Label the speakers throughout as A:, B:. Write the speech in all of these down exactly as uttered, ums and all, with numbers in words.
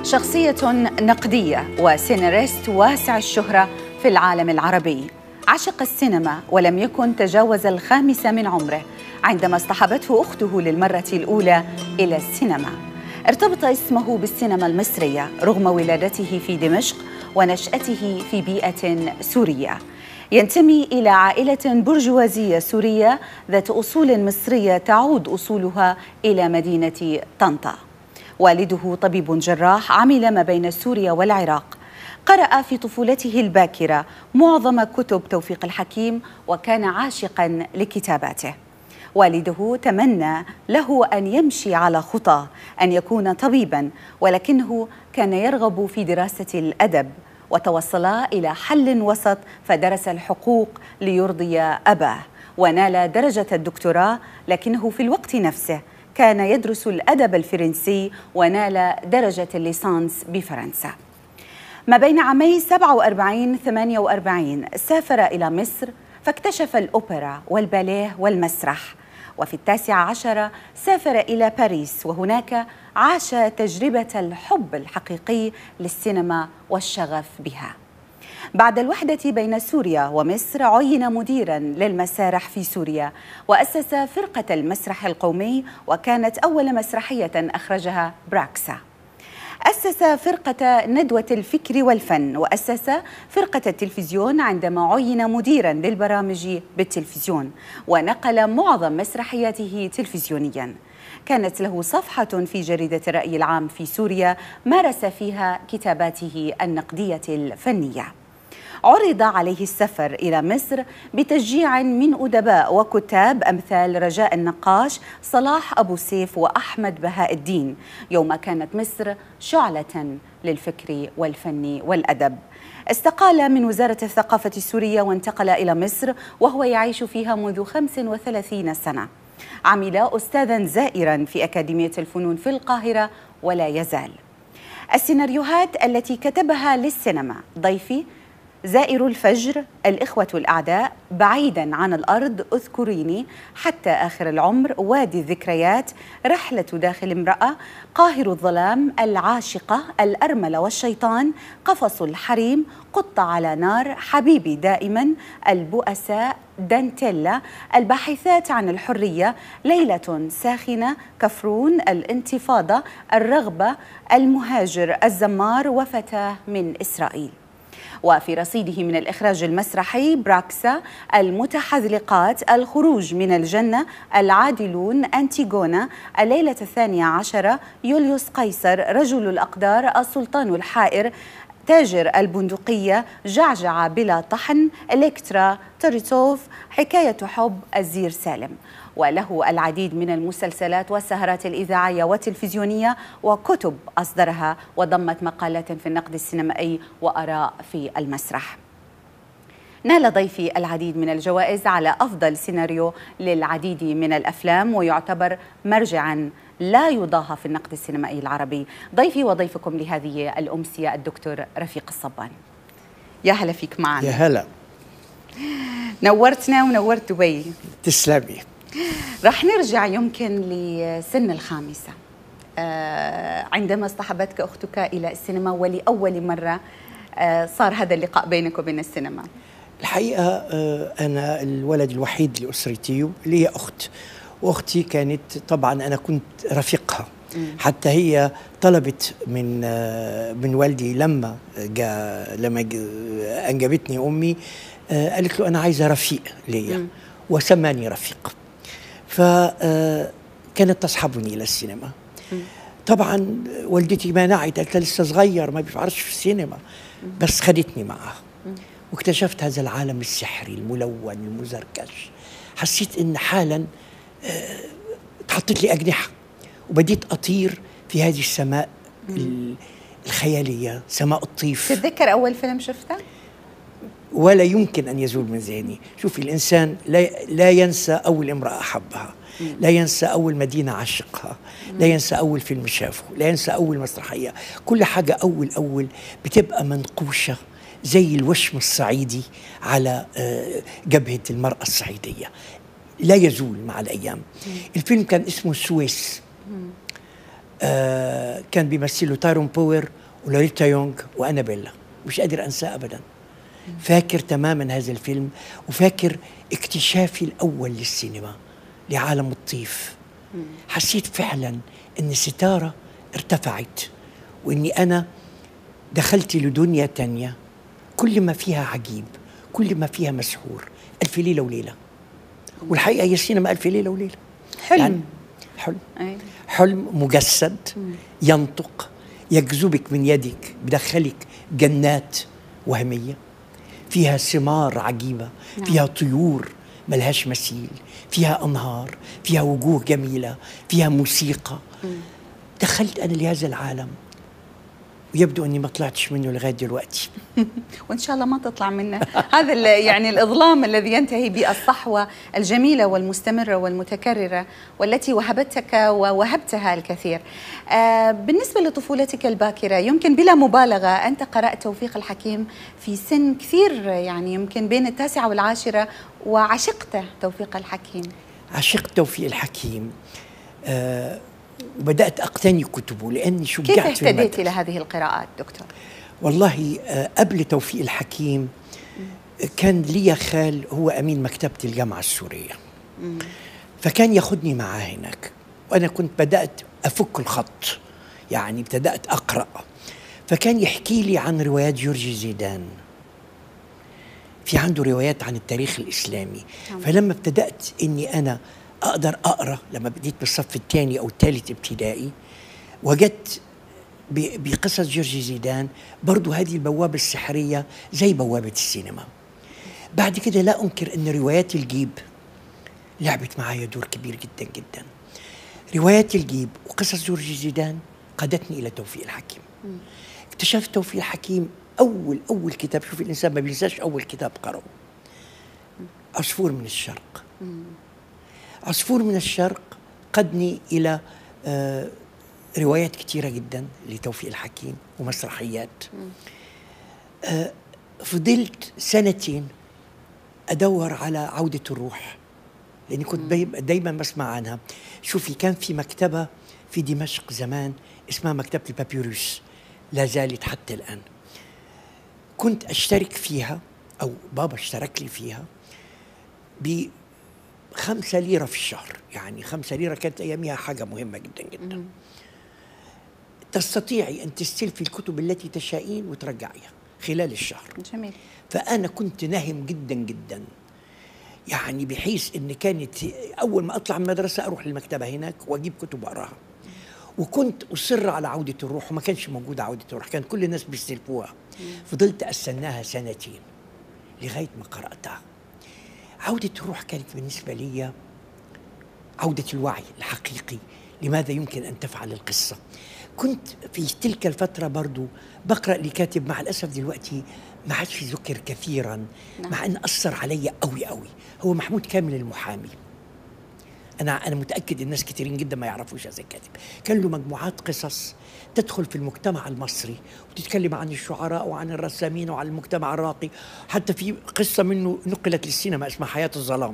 A: شخصية نقدية وسيناريست واسع الشهرة في العالم العربي. عشق السينما ولم يكن تجاوز الخامسة من عمره عندما اصطحبته أخته للمرة الأولى إلى السينما. ارتبط اسمه بالسينما المصرية رغم ولادته في دمشق ونشأته في بيئة سورية. ينتمي إلى عائلة برجوازية سورية ذات أصول مصرية تعود أصولها إلى مدينة طنطا. والده طبيب جراح عمل ما بين سوريا والعراق. قرأ في طفولته الباكرة معظم كتب توفيق الحكيم وكان عاشقاً لكتاباته. والده تمنى له أن يمشي على خطاه، أن يكون طبيباً، ولكنه كان يرغب في دراسة الأدب، وتوصلا إلى حل وسط فدرس الحقوق ليرضي أباه ونال درجة الدكتوراه، لكنه في الوقت نفسه كان يدرس الأدب الفرنسي ونال درجة الليسانس بفرنسا. ما بين عامي سبعة وأربعين ثمانية وأربعين سافر إلى مصر فاكتشف الأوبرا والباليه والمسرح، وفي التاسعة عشرة سافر إلى باريس وهناك عاش تجربة الحب الحقيقي للسينما والشغف بها. بعد الوحدة بين سوريا ومصر عين مديراً للمسارح في سوريا وأسس فرقة المسرح القومي، وكانت أول مسرحية أخرجها براكسا. أسس فرقة ندوة الفكر والفن، وأسس فرقة التلفزيون عندما عين مديراً للبرامج بالتلفزيون، ونقل معظم مسرحياته تلفزيونياً. كانت له صفحة في جريدة الرأي العام في سوريا مارس فيها كتاباته النقدية الفنية. عرض عليه السفر إلى مصر بتشجيع من أدباء وكتاب أمثال رجاء النقاش، صلاح أبو سيف، وأحمد بهاء الدين، يوم كانت مصر شعلة للفكر والفن والأدب. استقال من وزارة الثقافة السورية وانتقل إلى مصر وهو يعيش فيها منذ خمس وثلاثين سنة. عمل أستاذاً زائراً في أكاديمية الفنون في القاهرة ولا يزال. السيناريوهات التي كتبها للسينما: ضيفي، زائر الفجر، الإخوة الأعداء، بعيداً عن الأرض، اذكريني، حتى آخر العمر، وادي الذكريات، رحلة داخل امرأة، قاهر الظلام، العاشقة، الأرملة والشيطان، قفص الحريم، قطة على نار، حبيبي دائماً، البؤساء، دانتيلا، الباحثات عن الحرية، ليلة ساخنة، كفرون، الانتفاضة، الرغبة، المهاجر، الزمار، وفتاة من إسرائيل. وفي رصيده من الإخراج المسرحي: براكسا، المتحذلقات، الخروج من الجنة، العادلون، أنتيغونا، الليلة الثانية عشرة، يوليوس قيصر، رجل الأقدار، السلطان الحائر، تاجر البندقية، جعجعة بلا طحن، إلكترا، توريتوف، حكاية حب، الزير سالم. وله العديد من المسلسلات والسهرات الإذاعية والتلفزيونية وكتب أصدرها، وضمت مقالات في النقد السينمائي وآراء في المسرح. نال ضيفي العديد من الجوائز على أفضل سيناريو للعديد من الأفلام، ويعتبر مرجعاً لا يضاهى في النقد السينمائي العربي. ضيفي وضيفكم لهذه الأمسية الدكتور رفيق الصبان. يا هلا فيك معنا.
B: يا هلا،
A: نورتنا ونورت دبي.
B: تسلمي.
A: راح نرجع يمكن لسن الخامسة، آه عندما اصطحبتك أختك إلى السينما ولأول مرة آه صار هذا اللقاء بينك وبين السينما.
B: الحقيقة آه أنا الولد الوحيد لأسرتي، لي أخت، وأختي كانت طبعا أنا كنت رفيقها. م. حتى هي طلبت من آه من والدي لما جا لما جا أنجبتني أمي، آه قالت له أنا عايزة رفيق ليا، وسماني رفيق. فكانت تصحبني إلى السينما. طبعا والدتي مانعت، قالت لسه صغير ما بيعرفش في السينما، بس خدتني معها واكتشفت هذا العالم السحري الملون المزركش. حسيت إن حالا تحطت لي أجنحة وبديت أطير في هذه السماء الخيالية، سماء الطيف.
A: تتذكر أول فيلم شفته؟
B: ولا يمكن أن يزول من ذهني. شوفي، الإنسان لا, لا ينسى أول امرأة أحبها، لا ينسى أول مدينة عشقها، لا ينسى أول فيلم شافه، لا ينسى أول مسرحية. كل حاجة أول أول بتبقى منقوشة زي الوشم الصعيدي على جبهة المرأة الصعيدية، لا يزول مع الأيام. الفيلم كان اسمه السويس. آه كان بيمثله تايرون بوير ولوريتا يونغ وأنابيلا، مش قادر أنساه أبدا. فاكر تماما هذا الفيلم، وفاكر اكتشافي الأول للسينما، لعالم الطيف. حسيت فعلا أن الستارة ارتفعت، وأني أنا دخلت لدنيا تانية كل ما فيها عجيب، كل ما فيها مسحور. ألف ليلة وليلة، والحقيقة هي السينما ألف ليلة وليلة.
A: حلم
B: يعني حلم
A: أي.
B: حلم مجسد ينطق، يجذبك من يدك، بدخلك جنات وهمية فيها ثمار عجيبة، فيها طيور ملهاش مثيل، فيها أنهار، فيها وجوه جميلة، فيها موسيقى. دخلت أنا لهذا العالم، ويبدو أني ما طلعتش منه لغاية دلوقتي.
A: وإن شاء الله ما تطلع منه. هذا يعني الإظلام الذي ينتهي بالصحوة الجميلة والمستمرة والمتكررة والتي وهبتك ووهبتها الكثير. آه بالنسبة لطفولتك الباكرة، يمكن بلا مبالغة أنت قرأت توفيق الحكيم في سن كثير، يعني يمكن بين التاسعة والعاشرة، وعشقت توفيق الحكيم.
B: عشقت توفيق الحكيم، آه وبدأت أقتني كتبه لأني شجعت.
A: كيف اهتديت إلى هذه القراءات دكتور؟
B: والله قبل توفيق الحكيم كان لي خال هو أمين مكتبة الجامعة السورية، فكان ياخدني معاه هناك، وأنا كنت بدأت أفك الخط، يعني ابتدأت أقرأ. فكان يحكي لي عن روايات جورجي زيدان، في عنده روايات عن التاريخ الإسلامي. فلما ابتدأت إني أنا أقدر أقرأ، لما بديت بالصف الثاني أو الثالث ابتدائي، وجدت بقصص جورجي زيدان برضو هذه البوابة السحرية زي بوابة السينما. بعد كده لا أنكر أن روايات الجيب لعبت معايا دور كبير جدا جدا. روايات الجيب وقصص جورجي زيدان قادتني إلى توفيق الحكيم. اكتشفت توفيق الحكيم أول أول كتاب، شوف الإنسان ما بينساش أول كتاب قرأه، عصفور من الشرق. عصفور من الشرق قدني إلى آه روايات كتيرة جدا لتوفيق الحكيم ومسرحيات. آه فضلت سنتين أدور على عودة الروح، لأني كنت دايما بسمع عنها. شوفي، كان في مكتبة في دمشق زمان اسمها مكتبة البابيروس، لا زالت حتى الآن. كنت أشترك فيها، أو بابا اشترك لي فيها بخمسة ليرة في الشهر. يعني خمسة ليرة كانت أيامها حاجة مهمة جدا جدا. تستطيعي أن تستلفي الكتب التي تشائين وترجعيها خلال الشهر.
A: جميل.
B: فأنا كنت ناهم جدا جدا، يعني بحيث أن كانت أول ما أطلع من المدرسة أروح للمكتبة هناك وأجيب كتب وأقراها. وكنت أصر على عودة الروح، وما كانش موجودة عودة الروح، كان كل الناس بيستلفوها. فضلت أستناها سنتين لغاية ما قرأتها. عودة الروح كانت بالنسبة لي عودة الوعي الحقيقي لماذا يمكن أن تفعل القصة. كنت في تلك الفترة برضو بقرأ لكاتب مع الأسف دلوقتي ما عادش ذكر كثيرا، نعم. مع أن أثر علي قوي قوي، هو محمود كامل المحامي. أنا أنا متأكد الناس كثيرين جدا ما يعرفوش هذا الكاتب. كان له مجموعات قصص تدخل في المجتمع المصري وتتكلم عن الشعراء وعن الرسامين وعن المجتمع الراقي. حتى في قصة منه نقلت للسينما اسمها حياة الظلام.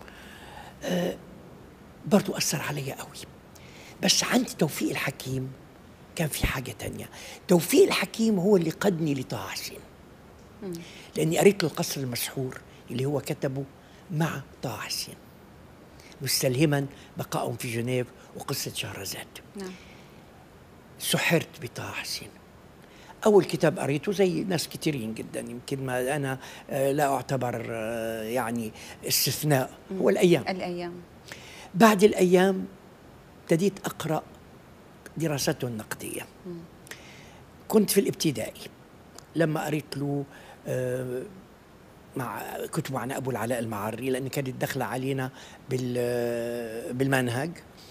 B: أه برضو أثر علي قوي. بس عند توفيق الحكيم كان في حاجة تانية. توفيق الحكيم هو اللي قدني لطه حسين، لأني قريت له القصر المسحور اللي هو كتبه مع طه حسين، مستلهما بقائهم في جنيف وقصة شهرزاد. نعم. سحرت بطه حسين. أول كتاب قريته زي ناس كتيرين جدا، يمكن ما أنا لا أعتبر يعني استثناء، هو الأيام.
A: الأيام. بعد
B: الأيام ابتديت أقرأ دراسته النقدية. مم. كنت في الابتدائي لما قريت له آه مع كتب عن أبو العلاء المعري، لأن كانت داخلة علينا بالمنهج.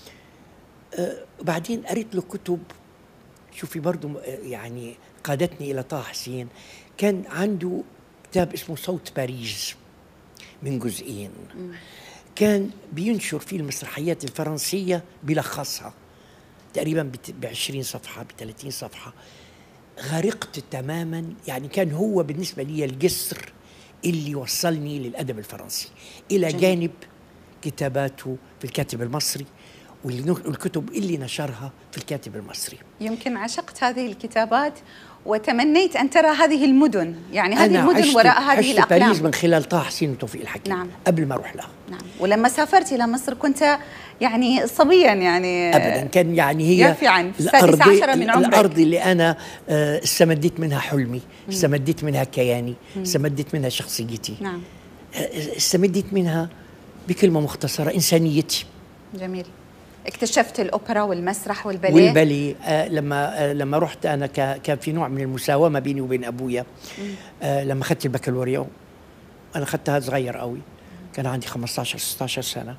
B: آه بعدين قريت له كتب، شوفي برضو يعني قادتني إلى طه حسين. كان عنده كتاب اسمه صوت باريس من جزئين. مم. كان بينشر فيه المسرحيات الفرنسية بيلخصها تقريبا بعشرين صفحة بثلاثين صفحة. غرقت تماما، يعني كان هو بالنسبة لي الجسر اللي وصلني للأدب الفرنسي، إلى جانب كتاباته في الكاتب المصري والكتب اللي نشرها في الكاتب المصري.
A: يمكن عشقت هذه الكتابات وتمنيت أن ترى هذه المدن، يعني هذه المدن وراء هذه
B: عشت
A: الأقلام.
B: باريس من خلال طه حسين وتوفيق الحكيم.
A: نعم.
B: قبل ما أروح لها.
A: نعم. ولما سافرت إلى مصر كنت يعني صبيا، يعني
B: أبدا كان يعني هي
A: يافعا في السادسة عشرة من عمرك.
B: الأرض اللي أنا استمديت منها حلمي، استمديت منها كياني، استمديت منها شخصيتي.
A: نعم.
B: استمديت منها بكلمة مختصرة إنسانيتي.
A: جميل. اكتشفت الأوبرا والمسرح والباليه.
B: والباليه آه لما آه لما رحت أنا كان في نوع من المساومة بيني وبين أبويا. آه لما أخذت البكالوريا، أنا أخذتها صغير قوي، كان عندي خمسة عشر ستة عشر سنة،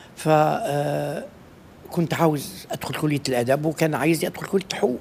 B: فكنت عاوز أدخل كلية الأدب وكان عايزني أدخل كلية الحقوق.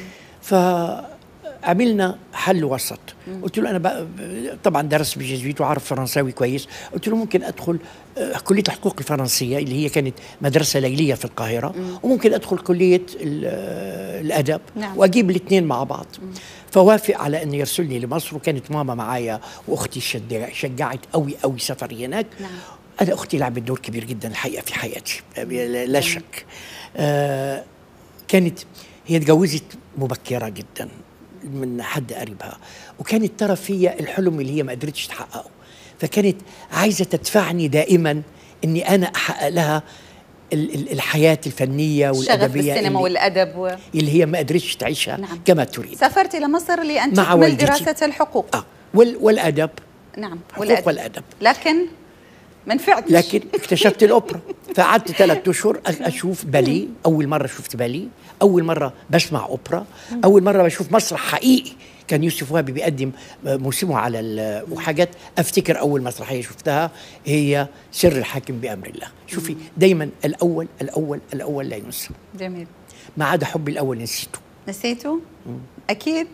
B: فعملنا حل وسط. قلت له أنا طبعا درست بالجزويت وعارف فرنساوي كويس، قلت له ممكن أدخل كلية الحقوق الفرنسية اللي هي كانت مدرسة ليلية في القاهرة، مم. وممكن أدخل كلية الأدب. نعم. وأجيب الاثنين مع بعض. مم. فوافق على أن يرسلني لمصر، وكانت ماما معايا وأختي شجعت قوي قوي سفري هناك. نعم. أنا أختي لعبت دور كبير جدا الحقيقة في حياتي لا شك. آه كانت هي اتجوزت مبكرة جدا من حد قريبها، وكانت ترى فيا الحلم اللي هي ما قدرتش تحققه، فكانت عايزة تدفعني دائما أني أنا أحقق لها الحياة الفنية والأدبية،
A: شغف السينما والأدب و...
B: اللي هي ما قدرتش تعيشها. نعم. كما تريد.
A: سافرت إلى مصر لأن تكمل دراسة الحقوق.
B: آه. وال والأدب.
A: نعم.
B: والأدب. والأدب.
A: لكن ما نفعتش.
B: لكن اكتشفت الأوبرا، فقعدت ثلاثة أشهر أشوف بالي. أول مرة شفت بالي، أول مرة بسمع أوبرا، أول مرة بشوف مسرح حقيقي. كان يوسف وهبي بيقدم موسمه على وحاجات. افتكر اول مسرحيه شفتها هي سر الحاكم بامر الله. شوفي دايما الاول الاول الاول لا ينسى.
A: جميل.
B: ما عدا حبي الاول نسيته.
A: نسيته؟ مم. اكيد.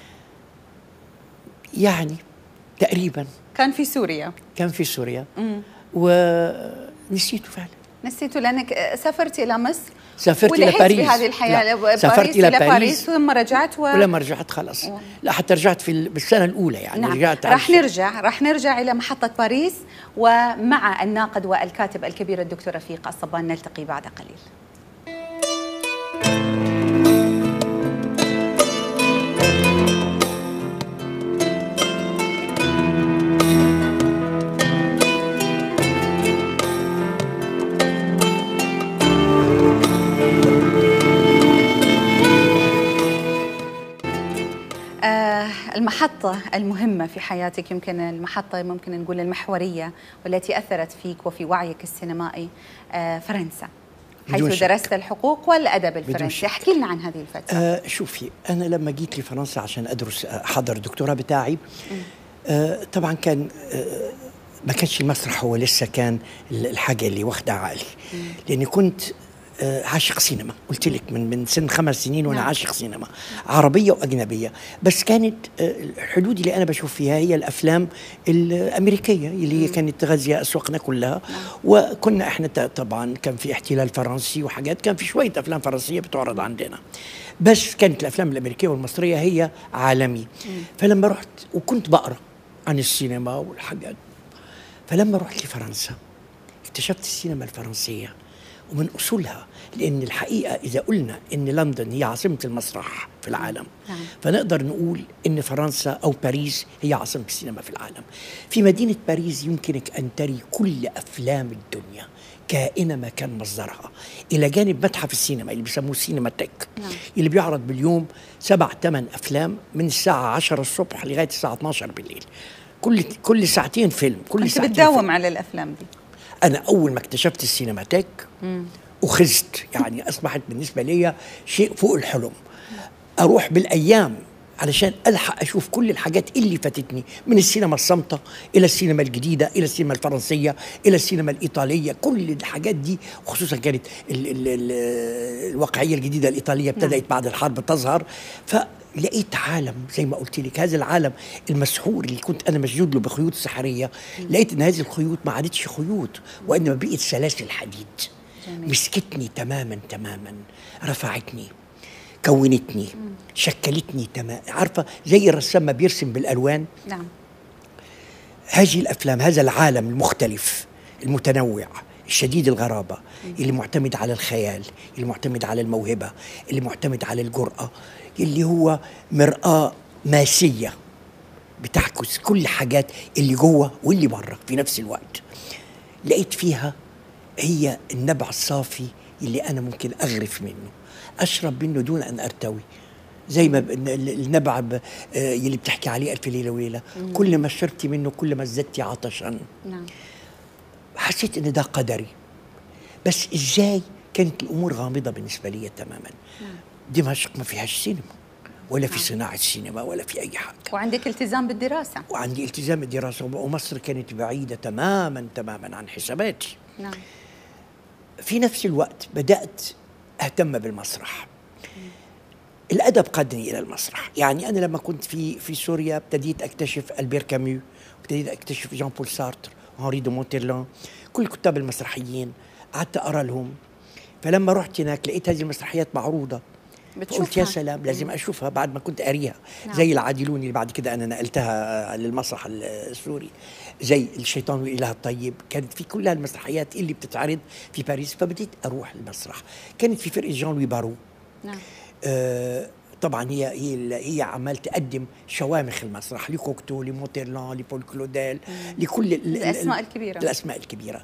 B: يعني تقريبا.
A: كان في سوريا.
B: كان في سوريا. مم. ونسيته فعلا.
A: نسيته لانك سافرت الى مصر.
B: سافرت إلى باريس
A: بهذه الحياة.
B: باريس سافرت إلى باريس,
A: باريس ثم رجعت و...
B: ولما رجعت خلاص. و... لا حتى رجعت في بالسنة الأولى يعني.
A: نعم.
B: رجعت
A: راح نرجع راح نرجع إلى محطة باريس، ومع الناقد والكاتب الكبير الدكتور رفيق الصبان نلتقي بعد قليل. المحطة المهمة في حياتك، يمكن المحطة ممكن نقول المحورية والتي أثرت فيك وفي وعيك السينمائي، فرنسا، حيث درست الحقوق والأدب الفرنسي. احكي لنا عن هذه الفترة.
B: آه شوفي، أنا لما جيت لفرنسا عشان أدرس أحضر الدكتوراه بتاعي، آه طبعا كان آه ما كانش المسرح هو لسه كان الحاجة اللي واخدة عقلي، لأني كنت عاشق سينما. قلت لك من من سن خمس سنين وانا نعم. عاشق سينما عربيه واجنبيه، بس كانت الحدود اللي انا بشوف فيها هي الافلام الامريكيه اللي هي كانت تغذي اسواقنا كلها. نعم. وكنا احنا طبعا كان في احتلال فرنسي وحاجات، كان في شويه افلام فرنسيه بتعرض عندنا، بس كانت الافلام الامريكيه والمصريه هي عالمي. مم. فلما رحت وكنت بقرا عن السينما والحاجات، فلما رحت لفرنسا اكتشفت السينما الفرنسيه ومن أصولها، لأن الحقيقة إذا قلنا إن لندن هي عاصمة المسرح في العالم، نعم. فنقدر نقول إن فرنسا أو باريس هي عاصمة السينما في العالم. في مدينة باريس يمكنك أن تري كل أفلام الدنيا كائنة ما كان مصدرها، إلى جانب متحف السينما اللي بيسموه سينماتيك، نعم. اللي بيعرض باليوم سبع ثمان أفلام من الساعة عشرة الصبح لغاية الساعة اثناشر بالليل، كل كل ساعتين فيلم. كل
A: أنت
B: ساعتين
A: بتداوم
B: فيلم.
A: على الأفلام دي.
B: أنا أول ما اكتشفت السينماتيك أخذت، يعني أصبحت بالنسبة لي شيء فوق الحلم. أروح بالأيام علشان ألحق أشوف كل الحاجات اللي فاتتني، من السينما الصامتة إلى السينما الجديدة إلى السينما الفرنسية إلى السينما الإيطالية. كل الحاجات دي، وخصوصا كانت ال ال ال الواقعية الجديدة الإيطالية ابتدأت بعد الحرب تظهر. فلقيت عالم زي ما قلت لك، هذا العالم المسحور اللي كنت أنا مشدود له بخيوط سحرية، لقيت أن هذه الخيوط ما عادتش خيوط وإنما بقيت سلاسل حديد. جميل. مسكتني تماما تماما، رفعتني، كونتني، مم. شكلتني تماما. عارفة زي الرسام ما بيرسم بالألوان؟ نعم. هذه الأفلام، هذا العالم المختلف المتنوع شديد الغرابة، اللي معتمد على الخيال، اللي معتمد على الموهبة، اللي معتمد على الجرأة، اللي هو مرآة ماسية بتعكس كل حاجات اللي جوه واللي بره في نفس الوقت. لقيت فيها هي النبع الصافي اللي أنا ممكن أغرف منه، أشرب منه دون أن أرتوي، زي ما النبع اللي بتحكي عليه ألف ليلة وليلة، كل ما شربتي منه كل ما ازددتي عطشا.
A: نعم.
B: حسيت إن ده قدري، بس إزاي كانت الأمور غامضة بالنسبة لي تماما.
A: نعم.
B: دمشق ما فيهاش سينما ولا في صناعة سينما ولا في أي حاجة،
A: وعندك التزام بالدراسة.
B: وعندي التزام بالدراسة، ومصر كانت بعيدة تماما تماما عن حساباتي.
A: نعم.
B: في نفس الوقت بدأت أهتم بالمسرح. الأدب قادني إلى المسرح. يعني أنا لما كنت في في سوريا ابتديت أكتشف ألبير كاميو، ابتديت أكتشف جان بول سارتر، هنري دو مونتيرلان، كل الكتاب المسرحيين قعدت أقرأ لهم. فلما رحت هناك لقيت هذه المسرحيات معروضة، قلت يا سلام لازم أشوفها بعد ما كنت أريها. نعم. زي العادلوني اللي بعد كده أنا نقلتها للمسرح السوري، زي الشيطان والإله الطيب، كانت في كل المسرحيات اللي بتتعرض في باريس. فبديت أروح المسرح، كانت في فرقة جان لوي بارو. نعم. آه طبعا هي هي هي عمال تقدم شوامخ المسرح، لكوكتو، لمونتيرلان، لبول كلوديل، لكل
A: الأسماء الكبيرة
B: الأسماء الكبيرة.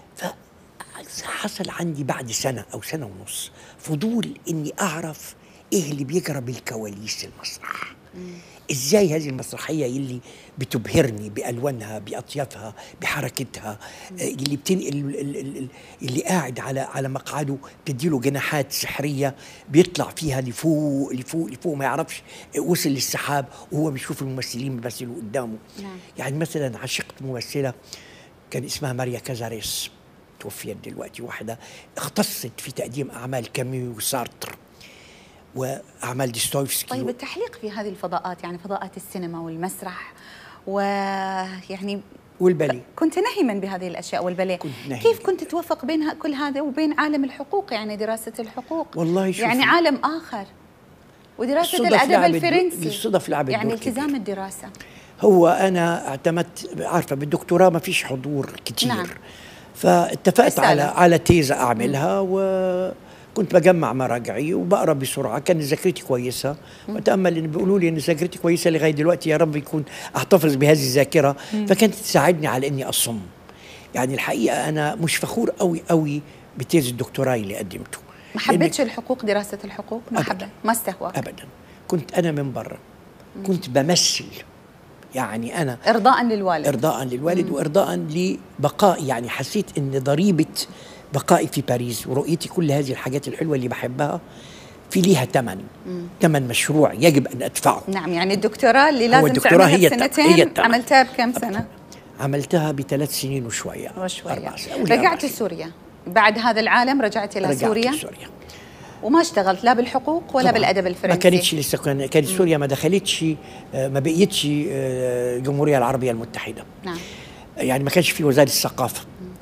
B: فحصل عندي بعد سنة أو سنة ونص فضول إني أعرف إيه اللي بيجرى بالكواليس المسرح. مم. إزاي هذه المسرحية اللي بتبهرني بألوانها، بأطيافها، بحركتها، مم. اللي بتنقل، اللي قاعد على على مقعده بتديله جناحات سحرية بيطلع فيها لفوق لفوق لفوق، ما يعرفش وصل للسحاب وهو بيشوف الممثلين بيمثلوا قدامه. نعم. يعني مثلا عشقت ممثلة كان اسمها ماريا كازاريس، توفيت دلوقتي، واحدة اختصت في تقديم أعمال كاميو وسارتر وأعمال ديستويفسكي.
A: طيب التحليق في هذه الفضاءات، يعني فضاءات السينما والمسرح ويعني
B: والباليه،
A: كنت نهما بهذه الأشياء والباليه، كيف كنت توفق بين كل هذا وبين عالم الحقوق، يعني دراسة الحقوق؟
B: والله
A: يعني عالم آخر، ودراسة الأدب الفرنسي،
B: الصدف لعبت
A: يعني التزام الدراسة.
B: هو أنا اعتمدت، عارفة بالدكتوراه ما فيش حضور كتير. نعم. فاتفقت على على تيزة أعملها، وكنت بجمع مراجعي وبقرأ بسرعة، كانت ذاكرتي كويسة، وأتأمل إن بيقولوا لي إن ذاكرتي كويسة لغاية دلوقتي، يا رب يكون أحتفظ بهذه الذاكرة. فكانت تساعدني على إني أصم. يعني الحقيقة أنا مش فخور قوي قوي بتيز الدكتوراه اللي قدمته.
A: ما حبيتش الحقوق، دراسة الحقوق ما حبيت، ما استهواك
B: أبدا. كنت أنا من برا كنت بمثل، يعني أنا
A: إرضاء للوالد،
B: إرضاء للوالد مم. وإرضاء لبقائي. يعني حسيت إن ضريبة بقائي في باريس ورؤيتي كل هذه الحاجات الحلوة اللي بحبها في ليها ثمن، ثمن مشروع يجب أن أدفعه.
A: نعم. يعني الدكتوراه اللي لازم تعملها
B: هي
A: بسنتين
B: هي
A: عملتها بكم سنة؟
B: عملتها بثلاث سنين وشوية
A: وشوية. رجعت سوريا بعد هذا العالم، رجعت إلى
B: رجعت
A: سوريا
B: سوريا
A: وما اشتغلت لا بالحقوق ولا بالأدب الفرنسي.
B: ما كانتش لسه، كانت سوريا ما دخلتش، ما بقيتش الجمهورية العربية المتحدة. نعم. يعني ما كانش في وزارة الثقافة.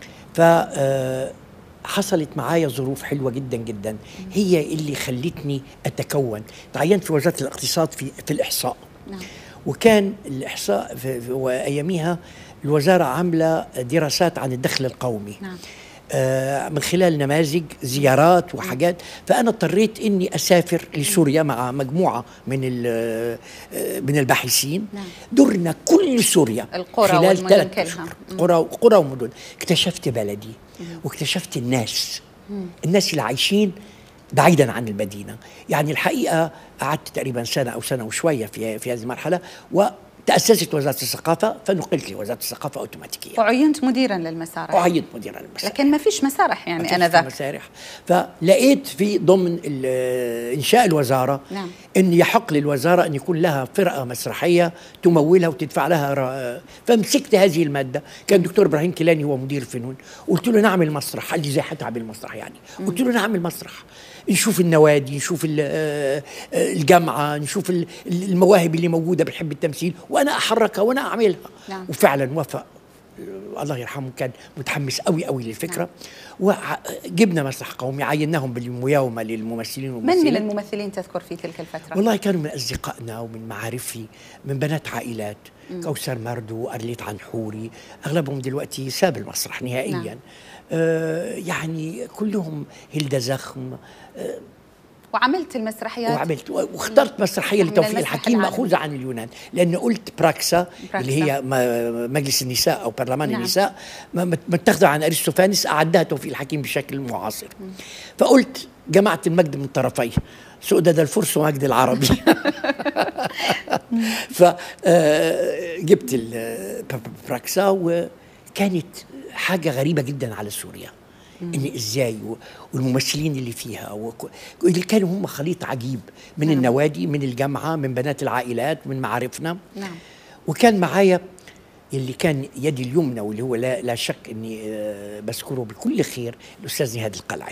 B: فحصلت معايا ظروف حلوة جدا جدا هي اللي خلتني أتكون. تعينت في وزارة الاقتصاد في في الإحصاء. نعم. وكان الإحصاء في في وأياميها الوزارة عاملة دراسات عن الدخل القومي. نعم. آه من خلال نماذج زيارات وحاجات. فأنا اضطريت إني أسافر لسوريا مع مجموعة من من الباحثين. نعم. درنا كل سوريا
A: القرى
B: خلال ثلاث أشهر، قرى قرى ومدن. اكتشفت بلدي مم. واكتشفت الناس مم. الناس اللي عايشين بعيدا عن المدينة. يعني الحقيقة قعدت تقريبا سنة أو سنة وشوية في في هذه المرحلة، و تأسست وزارة الثقافة فنقلت لوزارة الثقافة أوتوماتيكيا.
A: وعينت مديرا للمسارح.
B: وعينت مديرا للمسارح،
A: لكن ما فيش مسارح يعني أنا ذاك
B: مسارح. فلقيت في ضمن إنشاء الوزارة نعم. أن يحق للوزارة أن يكون لها فرقة مسرحية تمولها وتدفع لها رأ... فمسكت هذه المادة. كان الدكتور إبراهيم كيلاني هو مدير الفنون، قلت له نعمل مسرح. قال لي زي هتعمل مسرح يعني؟ م. قلت له نعمل مسرح، نشوف النوادي، نشوف الجامعة، نشوف المواهب اللي موجودة بتحب التمثيل، وأنا أحركها وأنا أعملها. نعم. وفعلا وفق الله يرحمه كان متحمس قوي قوي للفكره. نعم. وجبنا مسرح قومي، عيناهم بالمياومه للممثلين والممثلات.
A: من من الممثلين تذكر في تلك الفتره؟
B: والله كانوا من اصدقائنا ومن معارفي، من بنات عائلات. مم. كوثر مردو، أرليت عنحوري، اغلبهم دلوقتي ساب المسرح نهائيا. نعم. آه يعني كلهم، هيلدا زخم. آه
A: وعملت المسرحيات،
B: وعملت واخترت مسرحيه لتوفيق الحكيم ماخوذه عن اليونان، لانه قلت براكسا, براكسا اللي هي مجلس النساء او برلمان. نعم. النساء متاخذه عن ارسطوفانس، اعدها توفيق الحكيم بشكل معاصر. م. فقلت جمعت المجد من طرفيه، سؤدد الفرس ومجد العربي. فجبت البراكسا، وكانت حاجه غريبه جدا على سوريا. إن إزاي والممثلين اللي فيها اللي كانوا هم خليط عجيب من. نعم. النوادي، من الجامعة، من بنات العائلات، من معارفنا. نعم. وكان معايا اللي كان يدي اليمنى، واللي هو لا, لا شك إني بذكره بكل خير، الأستاذ نهاد القلعي.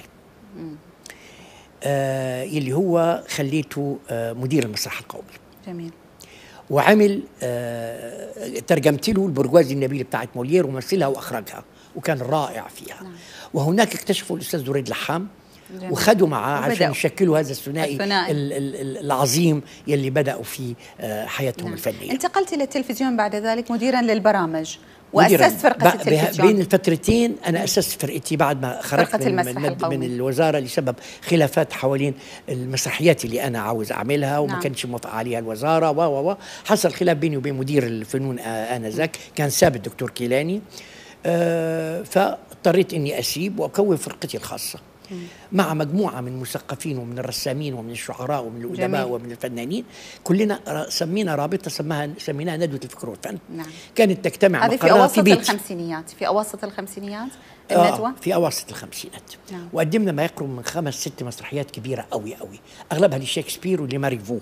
B: آه اللي هو خليته آه مدير المسرح القومي.
A: جميل. وعمل
B: آه ترجمت له البرجوازي النبيل بتاعت موليير ومثلها وأخرجها، وكان رائع فيها. نعم. وهناك اكتشفوا الأستاذ دريد لحام، جميل. وخدوا معاه عشان يشكلوا هذا الثنائي الثنائي العظيم يلي بدأوا في حياتهم. نعم. الفنية.
A: انتقلت إلى التلفزيون بعد ذلك مديرا للبرامج، وأسست فرقة التلفزيون.
B: بين الفترتين أنا أسست فرقتي بعد ما خرجت من, من, من الوزارة لسبب خلافات حوالين المسرحيات اللي أنا عاوز أعملها، وما. نعم. كانش موافق عليها الوزارة و و حصل خلاف بيني وبين مدير الفنون آنذاك، كان ساب الدكتور كيلاني. آه فاضطريت اني اسيب واكون فرقتي الخاصه. مم. مع مجموعه من المثقفين ومن الرسامين ومن الشعراء ومن الادباء ومن الفنانين، كلنا سمينا رابطه سماها سميناها ندوه الفكر والفن. نعم. كانت تجتمع
A: هذه في اواسط في الخمسينيات في اواسط الخمسينيات الندوه.
B: آه في اواسط الخمسينات. نعم. وقدمنا ما يقرب من خمس ست مسرحيات كبيره قوي قوي، اغلبها لشكسبير ولماريفو.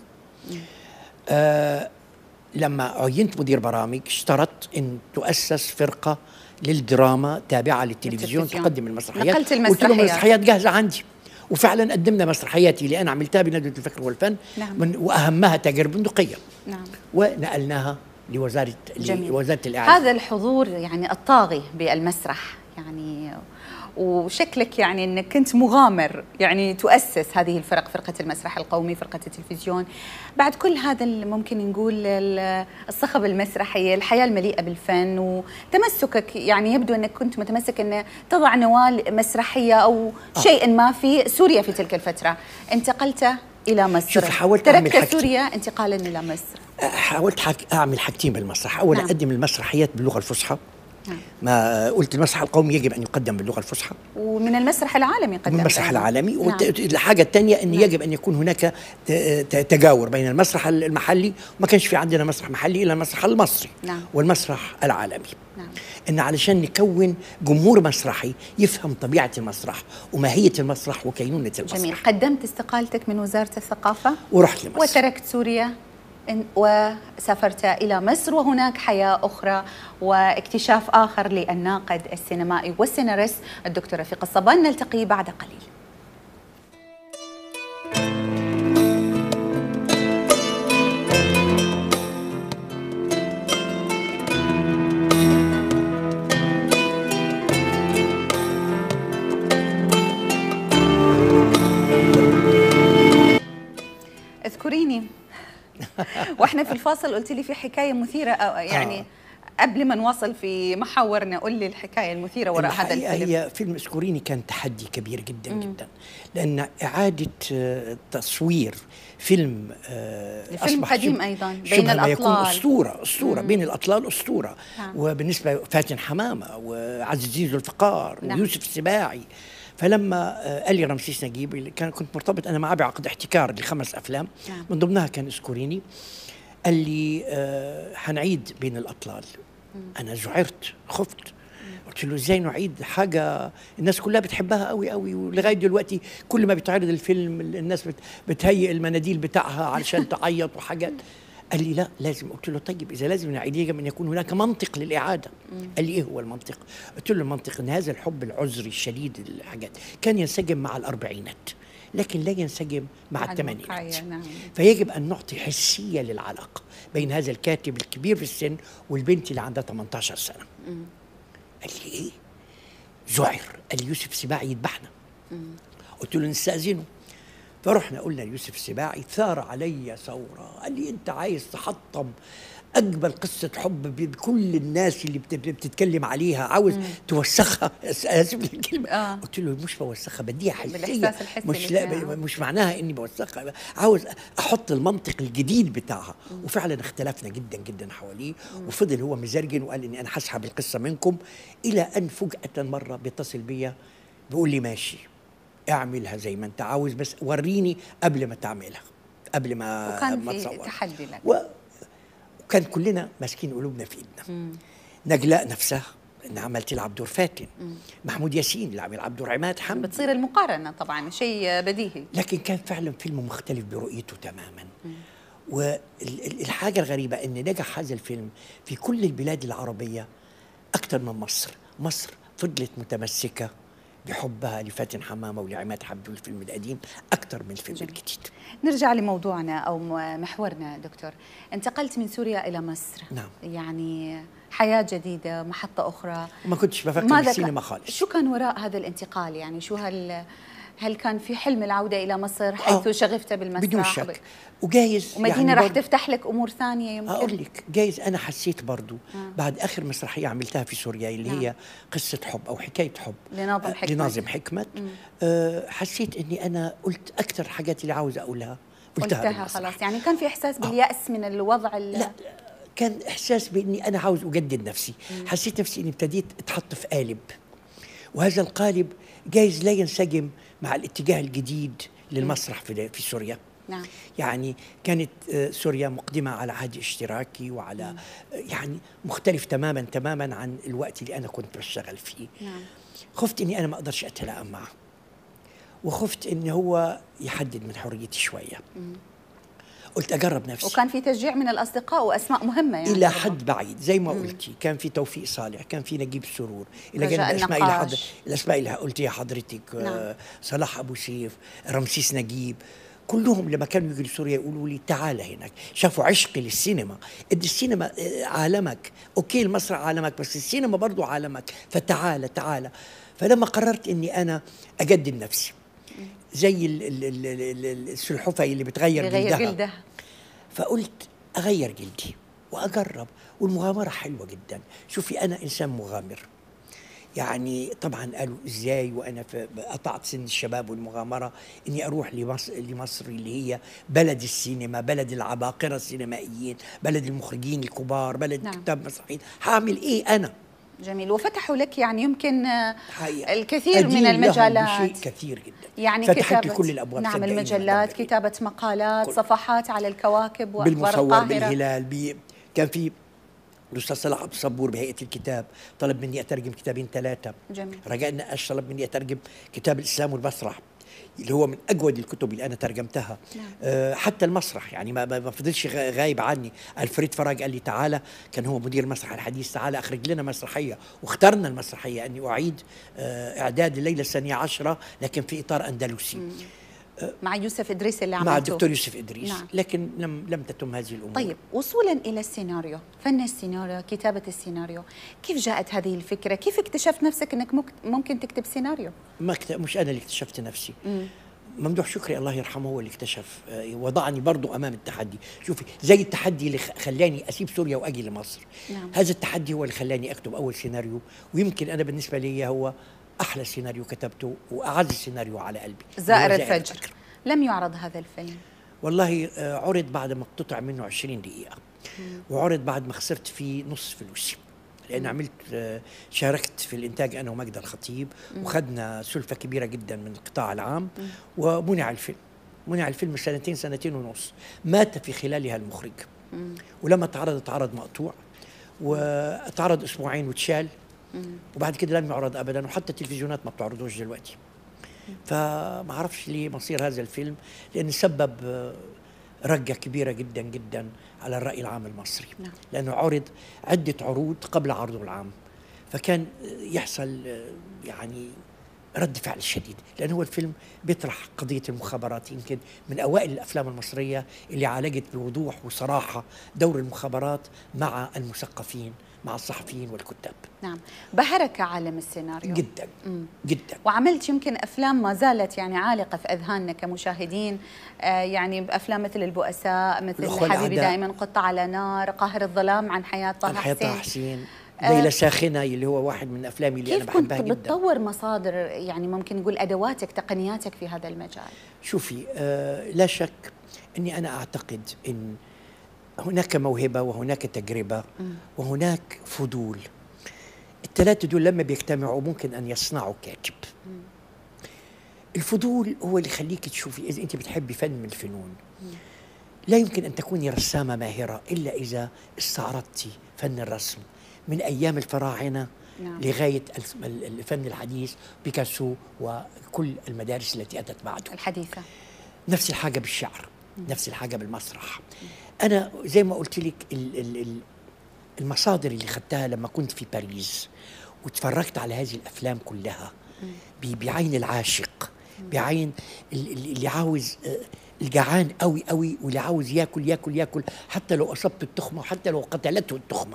B: آه لما عينت مدير برامج اشترطت ان تؤسس فرقه للدراما تابعة للتلفزيون تقدم المسرحيات.
A: نقلت المسرحيات.
B: قلت لهم المسرحيات جاهزة عندي، وفعلا قدمنا مسرحياتي اللي أنا عملتها بندوة الفكر والفن. نعم. من وأهمها تاجر بندقية. نعم. ونقلناها لوزارة لوزارة الإعلام.
A: هذا الحضور يعني الطاغي بالمسرح يعني، وشكلك يعني أنك كنت مغامر يعني تؤسس هذه الفرق، فرقة المسرح القومي، فرقة التلفزيون. بعد كل هذا ممكن نقول الصخب المسرحية، الحياة المليئة بالفن وتمسكك، يعني يبدو أنك كنت متمسك أن تضع نواة مسرحية أو شيء ما في سوريا في تلك الفترة. انتقلت إلى مصر.
B: شوف، حاولت
A: تركت سوريا انتقالا إلى مصر.
B: حاولت أعمل حاجتين بالمسرح. أولا. نعم. أقدم المسرحيات باللغة الفصحى. نعم. ما قلت المسرح القومي يجب أن يقدم باللغة الفصحى،
A: ومن المسرح العالمي قدم.
B: من المسرح العالمي. نعم. والحاجة الثانية أن. نعم. يجب أن يكون هناك تجاور بين المسرح المحلي، وما كانش في عندنا مسرح محلي إلا المسرح المصري. نعم. والمسرح العالمي. نعم. إن علشان نكون جمهور مسرحي يفهم طبيعة المسرح وماهية المسرح وكينونة المسرح.
A: جميل. قدمت استقالتك من وزارة الثقافة
B: ورحت لمصر
A: وتركت سوريا وسافرت إلى مصر، وهناك حياة أخرى واكتشاف آخر للناقد السينمائي والسيناريست الدكتور رفيق الصبان. نلتقي بعد قليل. اذكريني واحنا في الفاصل قلت لي في حكايه مثيره يعني. آه. قبل ما نواصل في محاورنا قل لي الحكايه المثيره وراء هذا الفيلم.
B: هي فيلم اذكريني كان تحدي كبير جدا. مم. جدا، لان اعاده تصوير فيلم
A: فيلم قديم ايضا بين الاطلال
B: يكون اسطوره اسطوره مم. بين الاطلال اسطوره. نعم. وبالنسبه فاتن حمامه وعزيز ذو الفقار. نعم. ويوسف السباعي. فلما قال لي رمسيس نجيب، كان كنت مرتبط انا معاه بعقد احتكار لخمس افلام. نعم. من ضمنها كان اذكريني. قال لي آه حنعيد بين الاطلال. مم. انا ذعرت، خفت. مم. قلت له ازاي نعيد حاجه الناس كلها بتحبها قوي قوي، ولغايه دلوقتي كل ما بيتعرض الفيلم الناس بتهيئ المناديل بتاعها علشان تعيط وحاجات. قال لي لا لازم. قلت له طيب اذا لازم نعيد يجب ان يكون هناك منطق للاعاده. مم. قال لي ايه هو المنطق؟ قلت له المنطق ان هذا الحب العذري الشديد الحاجات كان ينسجم مع الاربعينات، لكن لا ينسجم مع الثمانينات. نعم. فيجب ان نعطي حسيه للعلاقه بين هذا الكاتب الكبير في السن والبنت اللي عندها ثمانية عشر سنه. مم. قال لي ايه؟ ذعر. قال لي يوسف سباعي يذبحنا. قلت له نستأذنه. فرحنا قلنا ليوسف السباعي، ثار علي ثورة. قال لي انت عايز تحطم اجمل قصه حب بكل الناس اللي بتتكلم عليها، عاوز مم. توسخها. اسف الكلمه. آه. قلت له مش بوسخها، بديها حسيه، مش لا مش معناها اني بوسخها، عاوز احط المنطق الجديد بتاعها. مم. وفعلا اختلفنا جدا جدا حواليه. مم. وفضل هو مزرجن وقال اني انا هسحب القصه منكم، الى ان فجاه مره بيتصل بيا بيقول لي ماشي اعملها زي ما انت عاوز، بس وريني قبل ما تعملها، قبل ما
A: وكان
B: ما
A: في تحدي لك.
B: و... وكان كلنا ماسكين قلوبنا في ايدنا. مم. نجلاء نفسها ان عملت تلعب دور فاتن. مم. محمود ياسين اللي عم يلعب دور عماد حمدي.
A: بتصير المقارنه طبعا شيء بديهي،
B: لكن كان فعلا فيلم مختلف برؤيته تماما. مم. والحاجه الغريبه ان نجح هذا الفيلم في كل البلاد العربيه اكثر من مصر. مصر فضلت متمسكه بحبها لفاتن حمامة ولعماد حمدي والفيلم القديم أكثر من الفيلم جميل. الجديد.
A: نرجع لموضوعنا أو محورنا دكتور. انتقلت من سوريا إلى مصر.
B: نعم.
A: يعني حياة جديدة، محطة أخرى.
B: ما كنتش بفكر بالسينما خالص.
A: شو كان وراء هذا الانتقال؟ يعني شو هل هل كان في حلم العودة إلى مصر حيث آه. شغفت بالمسرح؟
B: بدون شك. وجايز
A: ومدينة يعني رح تفتح لك أمور ثانية يمكن.
B: أقول لك جايز أنا حسيت برضو آه. بعد آخر مسرحية عملتها في سوريا اللي نعم. هي قصة حب أو حكاية حب
A: لناظم حكمت,
B: لناظم حكمت. أه حسيت إني أنا قلت أكثر حاجات اللي عاوز أقولها قلتها,
A: قلتها خلاص. يعني كان في إحساس باليأس آه. من الوضع.
B: لا كان إحساس بإني أنا عاوز أجدد نفسي. مم. حسيت نفسي إني ابتديت أتحط في قالب، وهذا القالب جايز لا ينسجم مع الاتجاه الجديد للمسرح في في سوريا.
A: نعم.
B: يعني كانت سوريا مقدمة على عهد اشتراكي وعلى نعم. يعني مختلف تماما تماما عن الوقت اللي أنا كنت بشتغل فيه.
A: نعم.
B: خفت إني أنا ما أقدرش أتلائم معه، وخفت إن هو يحدد من حريتي شوية. مم. قلت أجرب نفسي.
A: وكان في تشجيع من الأصدقاء وأسماء مهمة يعني
B: إلى حد بعيد زي ما مم. قلتي. كان في توفيق صالح، كان في نجيب السرور، إلى جانب الأسماء اللي حضر الأسماء اللي قلتيها حضرتك. نعم. آه صلاح أبو سيف، رمسيس نجيب، كلهم لما كانوا يجوا لسوريا يقولوا لي تعال هناك. شافوا عشقي للسينما، ادي السينما عالمك، اوكي المسرح عالمك بس السينما برضو عالمك، فتعال تعال. فلما قررت اني انا اجدد نفسي زي السلحفاه اللي بتغير جلدها, جلدها فقلت اغير جلدي واجرب. والمغامره حلوه جدا. شوفي انا انسان مغامر، يعني طبعا قالوا ازاي وانا قطعت سن الشباب والمغامره اني اروح لمصر, لمصر اللي هي بلد السينما، بلد العباقره السينمائيين، بلد المخرجين الكبار، بلد نعم. كتاب مسرحيين. هعمل ايه انا؟
A: جميل. وفتحوا لك يعني يمكن الكثير من المجالات،
B: شيء كثير جدا.
A: يعني
B: فتحت لي كل الابواب.
A: نعم المجلات، كتابه مقالات، كل. صفحات على الكواكب
B: بالمصور بالهلال بي كان في الأستاذ صلاح عبد الصبور بهيئة الكتاب طلب مني أترجم كتابين ثلاثة.
A: جميل.
B: رجاء النقاش طلب مني أترجم كتاب الإسلام والمسرح اللي هو من أجود الكتب اللي أنا ترجمتها. نعم. أه حتى المسرح يعني ما ما فضلش غايب عني. الفريد فرج قال لي تعالى، كان هو مدير المسرح الحديث، تعالى أخرج لنا مسرحية، واخترنا المسرحية أني أعيد أه إعداد الليلة الثانية عشرة لكن في إطار أندلسي. مم.
A: مع يوسف إدريس اللي عملته.
B: مع الدكتور يوسف إدريس. نعم. لكن لم لم تتم هذه الأمور.
A: طيب وصولا إلى السيناريو، فن السيناريو، كتابة السيناريو، كيف جاءت هذه الفكرة؟ كيف اكتشفت نفسك أنك ممكن تكتب سيناريو؟
B: ما كت... مش أنا اللي اكتشفت نفسي. مم. ممدوح شكري الله يرحمه هو اللي اكتشف، وضعني برضو أمام التحدي. شوفي زي التحدي اللي خلاني أسيب سوريا وأجي لمصر. نعم. هذا التحدي هو اللي خلاني أكتب أول سيناريو، ويمكن أنا بالنسبة لي هو أحلى سيناريو كتبته وأعز سيناريو على قلبي.
A: زائر الفجر. الفجر. لم يعرض هذا الفيلم؟
B: والله عرض بعد ما قطع منه عشرين دقيقة. مم. وعرض بعد ما خسرت فيه نص فلوسي، لأن عملت شاركت في الإنتاج أنا ومجد الخطيب. مم. وخدنا سلفة كبيرة جدا من القطاع العام. مم. ومنع الفيلم منع الفيلم سنتين سنتين ونص، مات في خلالها المخرج. مم. ولما اتعرض اتعرض مقطوع، واتعرض أسبوعين وتشال. مم. وبعد كده لم يعرض أبدا، وحتى التلفزيونات ما بتعرضوش دلوقتي. فما اعرفش ليه مصير هذا الفيلم، لأن سبب رجة كبيرة جدا جدا على الرأي العام المصري. نعم. لأنه عرض عدة عروض قبل عرضه العام، فكان يحصل يعني رد فعل شديد، لأن هو الفيلم بيطرح قضية المخابرات، يمكن من أوائل الأفلام المصرية اللي عالجت بوضوح وصراحة دور المخابرات مع المثقفين، مع الصحفيين والكتاب.
A: نعم، بهرك عالم السيناريو
B: جدا مم. جدا.
A: وعملت يمكن أفلام ما زالت يعني عالقة في أذهاننا كمشاهدين، آه يعني بأفلام مثل البؤساء، مثل حبيبي دائما، قطة على نار، قاهر الظلام، عن حياة طه حسين.
B: طه حسين ليلى ساخنة اللي هو واحد من أفلامي اللي أنا بحبها جدا.
A: كيف كنت بتطور مصادر، يعني ممكن نقول أدواتك، تقنياتك في هذا المجال؟
B: شوفي، آه لا شك أني أنا أعتقد أن هناك موهبة وهناك تجربة م. وهناك فضول. الثلاثة دول لما بيجتمعوا ممكن أن يصنعوا كاتب. م. الفضول هو اللي يخليك تشوفي. إذا أنت بتحبي فن من الفنون م. لا يمكن أن تكوني رسامة ماهرة إلا إذا استعرضتي فن الرسم من أيام الفراعنة نعم. لغاية الفن الحديث، بيكاسو وكل المدارس التي أتت بعده
A: الحديثة.
B: نفس الحاجة بالشعر، م. نفس الحاجة بالمسرح. م. أنا زي ما قلت لك المصادر اللي خدتها لما كنت في باريس وتفرجت على هذه الأفلام كلها بعين العاشق، بعين اللي عاوز، الجعان قوي قوي، واللي عاوز ياكل ياكل ياكل حتى لو أصبت التخمة وحتى لو قتلته التخمة.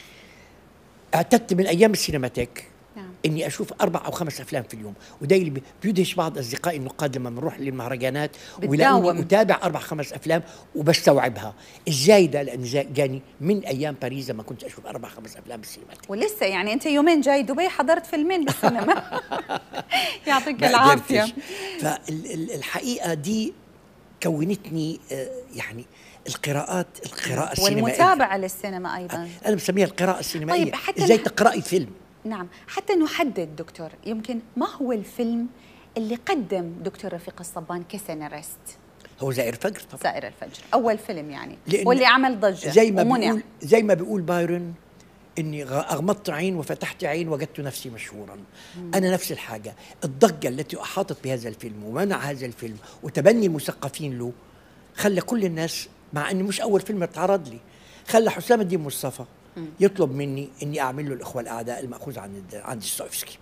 B: اعتدت من أيام السينماتيك نعم. إني أشوف أربع أو خمس أفلام في اليوم، وده اللي بيدهش بعض أصدقائي النقاد لما بنروح للمهرجانات ولاقوني أتابع أربع خمس أفلام وبستوعبها. إزاي ده؟ لأن جاني من أيام باريس لما كنت أشوف أربع خمس أفلام بالسينماتيك.
A: ولسه يعني أنت يومين جاي دبي حضرت فيلمين بالسينما. يعطيك العافية.
B: فالحقيقة دي كونتني يعني القراءات، القراءة السينمائية
A: والمتابعة للسينما أيضا.
B: أنا بسميها القراءة السينمائية.
A: طيب حتى
B: إزاي تقرأي فيلم؟
A: نعم، حتى نحدد دكتور، يمكن ما هو الفيلم اللي قدم دكتور رفيق الصبان كسيناريست؟
B: هو زائر الفجر طبعا.
A: زائر الفجر أول فيلم يعني، واللي عمل ضجة
B: زي ما
A: ومنع.
B: بيقول زي ما بيقول بايرن، إني أغمضت عين وفتحت عين وجدت نفسي مشهورا. مم. أنا نفس الحاجة. الضجة التي أحاطت بهذا الفيلم ومنع هذا الفيلم وتبني المثقفين له خلى كل الناس، مع أني مش أول فيلم اتعرض لي، خلى حسام الدين مصطفى مم. يطلب مني إني أعمل له الإخوة الأعداء المأخوذ عن عن دوستويفسكي.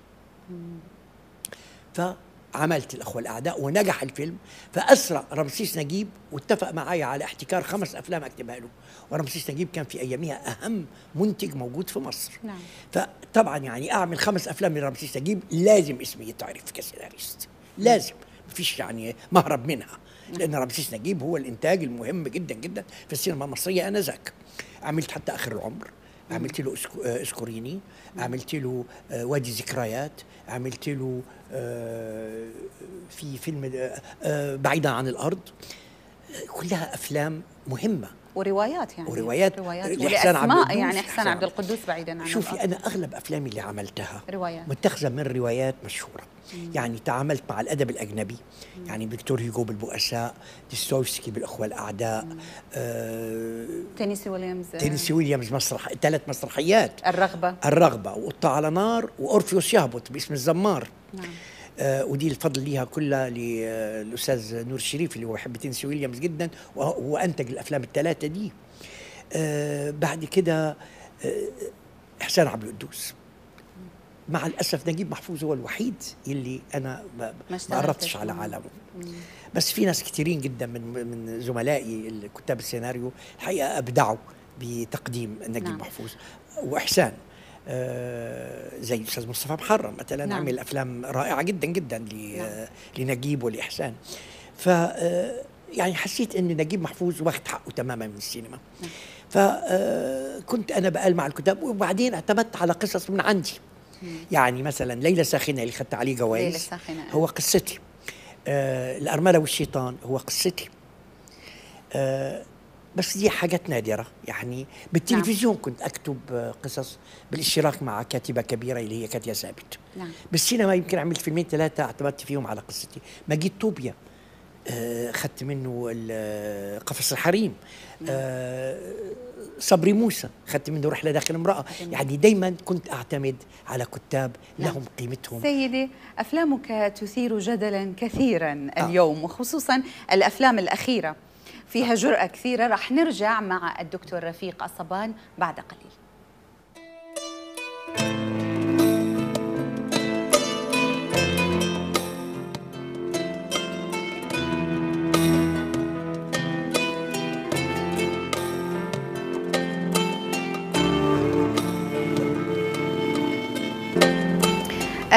B: فعملت الإخوة الأعداء ونجح الفيلم، فأسرع رمسيس نجيب واتفق معايا على احتكار خمس أفلام أكتبها له، ورمسيس نجيب كان في أيامها أهم منتج موجود في مصر. نعم. فطبعا يعني أعمل خمس أفلام لرمسيس نجيب لازم اسمي يتعرف كسيناريست، لازم، مفيش يعني مهرب منها، لأن رمسيس نجيب هو الإنتاج المهم جدا جدا في السينما المصرية آنذاك. عملت حتى آخر العمر، عملت له اسكوريني، عملت له وادي ذكريات، عملت له في فيلم بعيدا عن الأرض. كلها أفلام مهمة
A: وروايات يعني
B: وروايات
A: لإحسان عبد القدوس، يعني إحسان عبد القدوس بعيدا عن
B: شوفي
A: الأرض.
B: أنا أغلب أفلامي اللي عملتها
A: روايات
B: متخذة من روايات مشهورة. مم. يعني تعاملت مع الأدب الأجنبي، مم. يعني فيكتور هيغو بالبؤساء، دوستويفسكي بالأخوة الأعداء، آه
A: تينيسي ويليامز
B: تينيسي ويليامز مسرح ثلاث مسرحيات،
A: الرغبة
B: الرغبة وقطة على نار وأورفيوس يهبط باسم الزمار. نعم. آه ودي الفضل ليها كلها للأستاذ نور الشريف اللي هو بحب تينيسي ويليامز جدا، وهو أنتج الأفلام الثلاثة دي. آه بعد كده آه إحسان عبد القدوس. مع الأسف نجيب محفوظ هو الوحيد اللي أنا ما قربتش على عالمه. مم. بس في ناس كتيرين جدا من من زملائي الكتاب السيناريو الحقيقة أبدعوا بتقديم نجيب نعم. محفوظ وإحسان. آه زي الأستاذ مصطفى محرم مثلا، نعم. عمل أفلام رائعة جدا جدا نعم. لنجيب ولإحسان. ف يعني حسيت إن نجيب محفوظ واخد حقه تماما من السينما. نعم. فكنت أنا بقال مع الكتاب، وبعدين اعتمدت على قصص من عندي. مم. يعني مثلا ليلى ساخنة اللي خدت عليه جوائز هو قصتي. آه الأرملة والشيطان هو قصتي. آه بس دي حاجات نادرة. يعني بالتلفزيون نعم. كنت أكتب قصص بالاشتراك مع كاتبة كبيرة اللي هي كاتيا ثابت. نعم. بالسينما يمكن عملت فيلمين ثلاثة اعتمدت فيهم على قصتي. مجيد طوبيا آه خدت منه قفص الحريم. نعم. آه صبري موسى خدت منه رحلة داخل امرأة. جميل. يعني دايما كنت أعتمد على كتاب لهم نعم. قيمتهم.
A: سيدي، أفلامك تثير جدلا كثيرا آه. اليوم، وخصوصا الأفلام الأخيرة فيها جرأة كثيرة. رح نرجع مع الدكتور رفيق الصبان بعد قليل.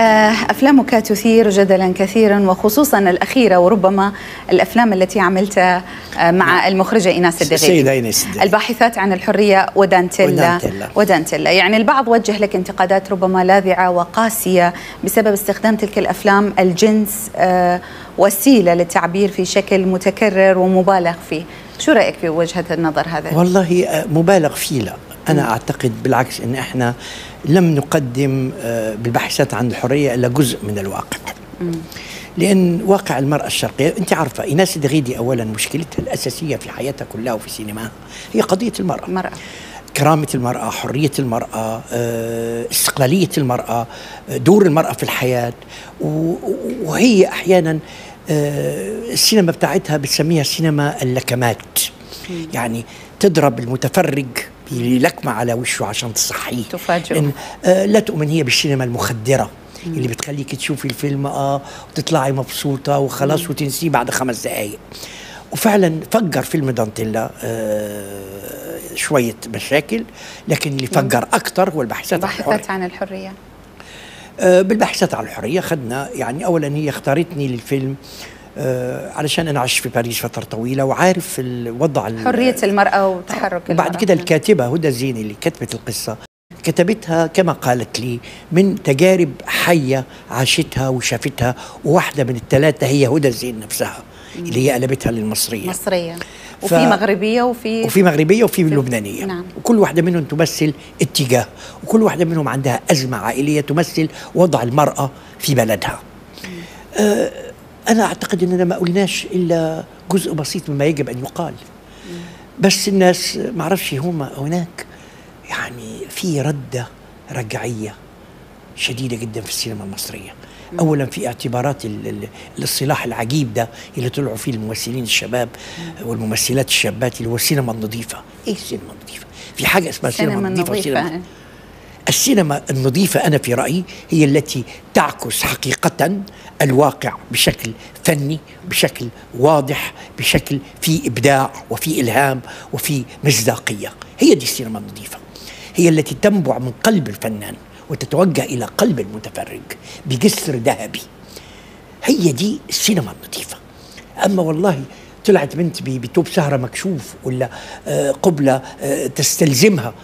A: أفلامك تثير جدلا كثيرا، وخصوصا الأخيرة، وربما الأفلام التي عملتها مع المخرجة إيناس الدغيدي،
B: السيدة إيناس الدغيدي،
A: الباحثات عن الحرية ودانتيلا.
B: ودانتيلا.
A: ودانتيلا يعني البعض وجه لك انتقادات ربما لاذعة وقاسية بسبب استخدام تلك الأفلام الجنس وسيلة للتعبير في شكل متكرر ومبالغ فيه. شو رأيك في وجهة النظر هذا؟
B: والله مبالغ فيه لا، أنا م. أعتقد بالعكس أن إحنا لم نقدم بالباحثات عن الحرية إلا جزء من الواقع. م. لأن واقع المرأة الشرقية، أنت عارفة إيناس الدغيدي أولا مشكلتها الأساسية في حياتها كلها وفي سينماها هي قضية المرأة،
A: المرأة. كرامة
B: المرأة، حرية المرأة، استقلالية المرأة، دور المرأة في الحياة. وهي أحيانا السينما بتاعتها بتسميها سينما اللكمات، م. يعني تضرب المتفرج لكمة على وشه عشان تصحيه،
A: تفاجئه.
B: آه لا تؤمن هي بالسينما المخدرة مم. اللي بتخليك تشوفي الفيلم اه وتطلعي مبسوطة وخلاص مم. وتنسيه بعد خمس دقايق. وفعلا فجر فيلم دانتيلا آه شوية مشاكل، لكن اللي فجر أكتر هو الباحثات عن الحرية.
A: عن الحرية
B: آه بالباحثات عن الحرية خدنا، يعني أولا هي اختارتني للفيلم آه علشان أنا عشت في باريس فترة طويلة وعارف الوضع،
A: حرية المرأة وتحرك المرأة.
B: وبعد كده الكاتبة هدى الزيني اللي كتبت القصة كتبتها كما قالت لي من تجارب حية عاشتها وشافتها، وواحدة من الثلاثة هي هدى الزين نفسها مم. اللي هي قلبتها للمصرية
A: مصرية، وفي ف... مغربية وفي
B: وفي مغربية وفي في... لبنانية.
A: نعم.
B: وكل واحدة منهم تمثل اتجاه، وكل واحدة منهم عندها أزمة عائلية تمثل وضع المرأة في بلدها. آه أنا أعتقد أننا ما قلناش إلا جزء بسيط مما يجب أن يقال، مم. بس الناس ما عرفش هم هناك يعني في ردة رجعية شديدة جدا في السينما المصرية. مم. أولا في اعتبارات الاصطلاح العجيب ده اللي طلعوا فيه الممثلين الشباب مم. والممثلات الشابات اللي هو السينما النظيفة. إيه السينما النظيفة؟ في حاجة اسمها السينما النظيفة. السينما السينما النظيفة أنا في رأيي هي التي تعكس حقيقة الواقع بشكل فني، بشكل واضح، بشكل في إبداع وفي إلهام وفي مصداقية. هي دي السينما النظيفة، هي التي تنبع من قلب الفنان وتتوجه إلى قلب المتفرج بجسر ذهبي. هي دي السينما النظيفة. أما والله طلعت بنت بتوب سهرة مكشوف ولا قبلة تستلزمها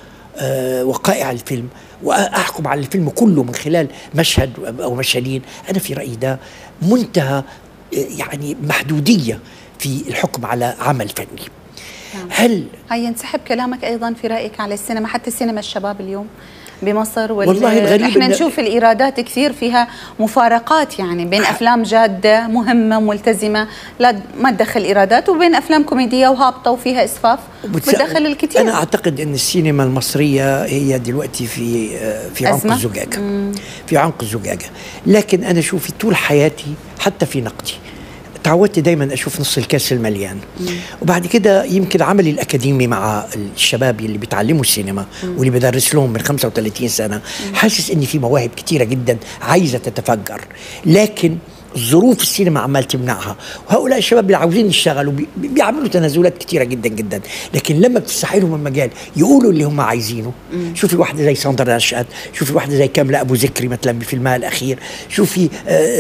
B: وقائع الفيلم وأحكم على الفيلم كله من خلال مشهد أو مشهدين، أنا في رأيي ده منتهى يعني محدودية في الحكم على عمل فني.
A: هل هي ينسحب كلامك أيضا في رأيك على السينما، حتى السينما الشباب اليوم بمصر؟ والله الغريب احنا نشوف الإيرادات كثير فيها مفارقات، يعني بين أفلام جادة مهمة ملتزمة لا ما تدخل إيرادات، وبين أفلام كوميدية وهابطة وفيها إسفاف بتدخل الكثير.
B: أنا أعتقد أن السينما المصرية هي دلوقتي في في عنق الزجاجة، مم. في عنق الزجاجة. لكن أنا شوفي طول حياتي حتى في نقدي تعودت دايما أشوف نص الكاس المليان. مم. وبعد كده يمكن عملي الأكاديمي مع الشباب اللي بيتعلموا السينما مم. واللي بدرس لهم من خمسة وثلاثين سنة مم. حاسس إن في مواهب كتيرة جدا عايزة تتفجر، لكن ظروف السينما عمال تمنعها. وهؤلاء الشباب اللي عاوزين يشتغلوا بي بيعملوا تنازلات كتيرة جدا جدا، لكن لما بتفتحي لهم المجال يقولوا اللي هم عايزينه. مم. شوفي واحدة زي ساندرا نشأت، شوفي واحدة زي كاملة أبو ذكري مثلا بفيلمها الأخير، شوفي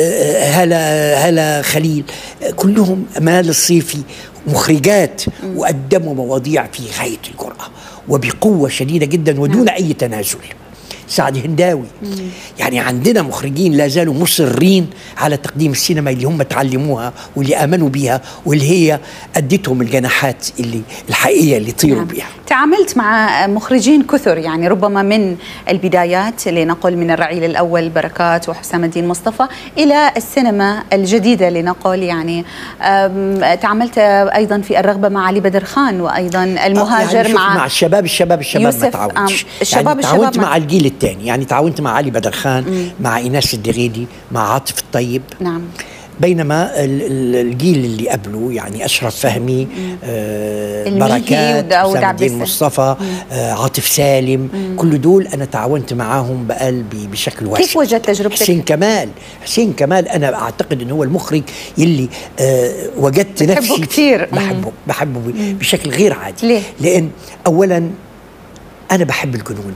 B: هلا هلا خليل، كلهم مال الصيفي مخرجات مم. وقدموا مواضيع في غاية الجرأة وبقوة شديدة جدا ودون مم. أي تنازل. سعد هنداوي، مم. يعني عندنا مخرجين لا زالوا مصرين على تقديم السينما اللي هم تعلموها واللي آمنوا بيها واللي هي أدتهم الجناحات اللي الحقيقية اللي يطيروا نعم. بيها.
A: تعاملت مع مخرجين كثر، يعني ربما من البدايات لنقل من الرعيل الأول بركات وحسام الدين مصطفى إلى السينما الجديدة لنقل، يعني تعاملت أيضا في الرغبة مع علي بدر خان، وأيضا المهاجر
B: يعني
A: مع
B: مع الشباب الشباب الشباب ما تعاونتش،
A: الشباب
B: يعني
A: الشباب
B: تعاونت مع الجيل الثاني، يعني تعاونت مع علي بدر خان مم. مع إيناس الدغيدي مع عاطف الطيب.
A: نعم.
B: بينما الجيل اللي قبله يعني أشرف فهمي، آه بركات، حسام الدين مصطفى، آه عاطف سالم، مم. كل دول أنا تعاونت معاهم بقلبي بشكل واسع.
A: كيف وجدت تجربتك؟
B: حسين كمال حسين كمال أنا أعتقد أنه هو المخرج اللي آه وجدت نفسي
A: كتير.
B: بحبه بحبه مم. بشكل غير عادي.
A: ليه؟
B: لأن أولا أنا بحب الجنون،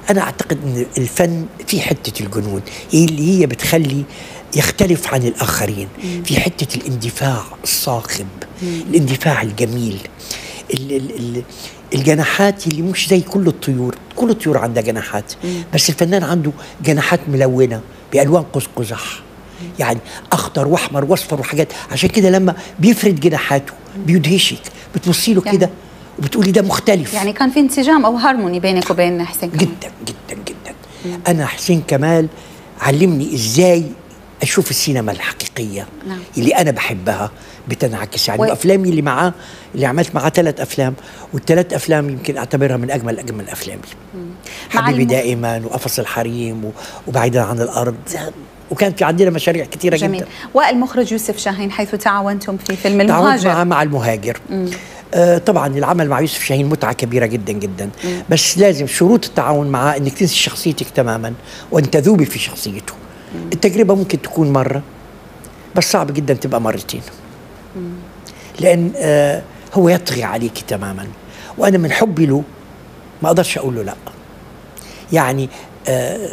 B: أنا أعتقد أن الفن في حتة الجنون اللي هي بتخلي يختلف عن الآخرين، في حتة الاندفاع الصاخب، الاندفاع الجميل، ال ال ال الجناحات اللي مش زي كل الطيور. كل الطيور عندها جناحات، بس الفنان عنده جناحات ملونة بألوان قوس قزح، يعني أخضر وأحمر وأصفر وحاجات. عشان كده لما بيفرد جناحاته بيدهشك، بتبصي له يعني كده وبتقولي ده مختلف.
A: يعني كان في انسجام أو هارموني بينك وبين حسين كمال.
B: جدا جدا جدا. مم. أنا حسين كمال علمني إزاي أشوف السينما الحقيقية. نعم. اللي أنا بحبها بتنعكس يعني. و... أفلامي اللي معاه اللي عملت معاه ثلاث أفلام، والثلاث أفلام يمكن أعتبرها من أجمل أجمل أفلامي. حبيبي الم... دائما، وقفص الحريم، و... وبعيدا عن الأرض، وكان في عندنا مشاريع كثيرة جميل. جدا.
A: والمخرج يوسف شاهين حيث تعاونتم في فيلم المهاجر.
B: تعاونت معه مع المهاجر. آه طبعا العمل مع يوسف شاهين متعة كبيرة جدا جدا. مم. بس لازم شروط التعاون معه انك تنسي شخصيتك تماما وان تذوبي في شخصيته. مم. التجربة ممكن تكون مرة، بس صعب جدا تبقى مرتين. مم. لان آه هو يطغي عليك تماما، وانا من حبي له ما اقدرش اقول له لا. يعني آه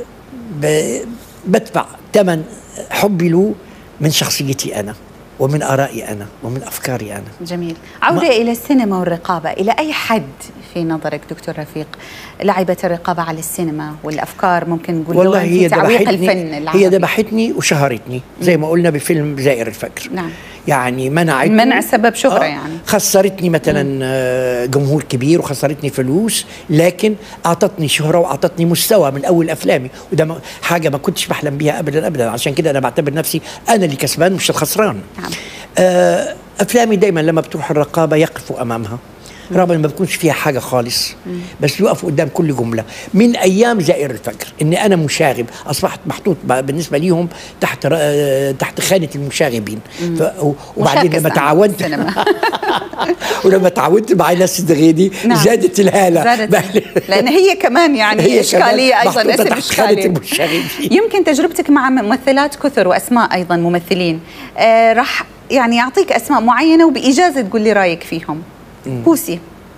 B: بدفع ثمن حبي له من شخصيتي انا، ومن آرائي أنا، ومن أفكاري أنا.
A: جميل. عودة إلى السينما والرقابة، إلى أي حد في نظرك دكتور رفيق لعبت الرقابة على السينما والأفكار؟ ممكن نقول
B: والله هي
A: تعويق الفن العربي.
B: هي ذبحتني وشهرتني زي ما قلنا بفيلم زائر الفجر.
A: نعم.
B: يعني منعتني،
A: منع سبب شهرة.
B: آه
A: يعني
B: خسرتني مثلا مم. جمهور كبير وخسرتني فلوس، لكن أعطتني شهرة وأعطتني مستوى من أول أفلامي، وده حاجة ما كنتش بحلم بيها أبدا أبدا. عشان كده أنا بعتبر نفسي أنا اللي كسبان مش الخسران. نعم. آه أفلامي دايما لما بتروح الرقابة يقفوا أمامها رغم ما بكونش فيها حاجة خالص، بس يوقفوا قدام كل جملة. من أيام زائر الفجر إني أنا مشاغب، أصبحت محطوط بالنسبة ليهم تحت تحت خانة المشاغبين. وبعدين لما تعاونت ولما تعاونت مع ناس الدغيدي نعم. زادت الهالة،
A: زادت لأن هي كمان يعني هي إشكالية أيضا، اسم إشكالي. يمكن تجربتك مع ممثلات كثر وأسماء أيضا ممثلين، آه راح يعني يعطيك أسماء معينة وبإجازة تقول لي رأيك فيهم. مم. بوسي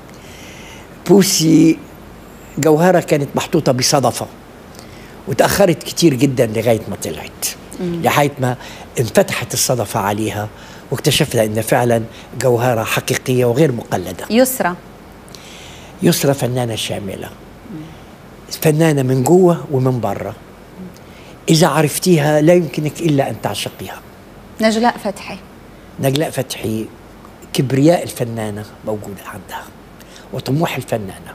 B: بوسي جوهرة كانت محطوطة بصدفة، وتأخرت كتير جدا لغاية ما طلعت، لغاية ما انفتحت الصدفة عليها واكتشفنا إن فعلا جوهرة حقيقية وغير مقلدة.
A: يسرى
B: يسرى فنانة شاملة، فنانة من جوه ومن بره، إذا عرفتيها لا يمكنك إلا أن تعشقيها.
A: نجلاء فتحي
B: نجلاء فتحي كبرياء الفنانة موجودة عندها، وطموح الفنانة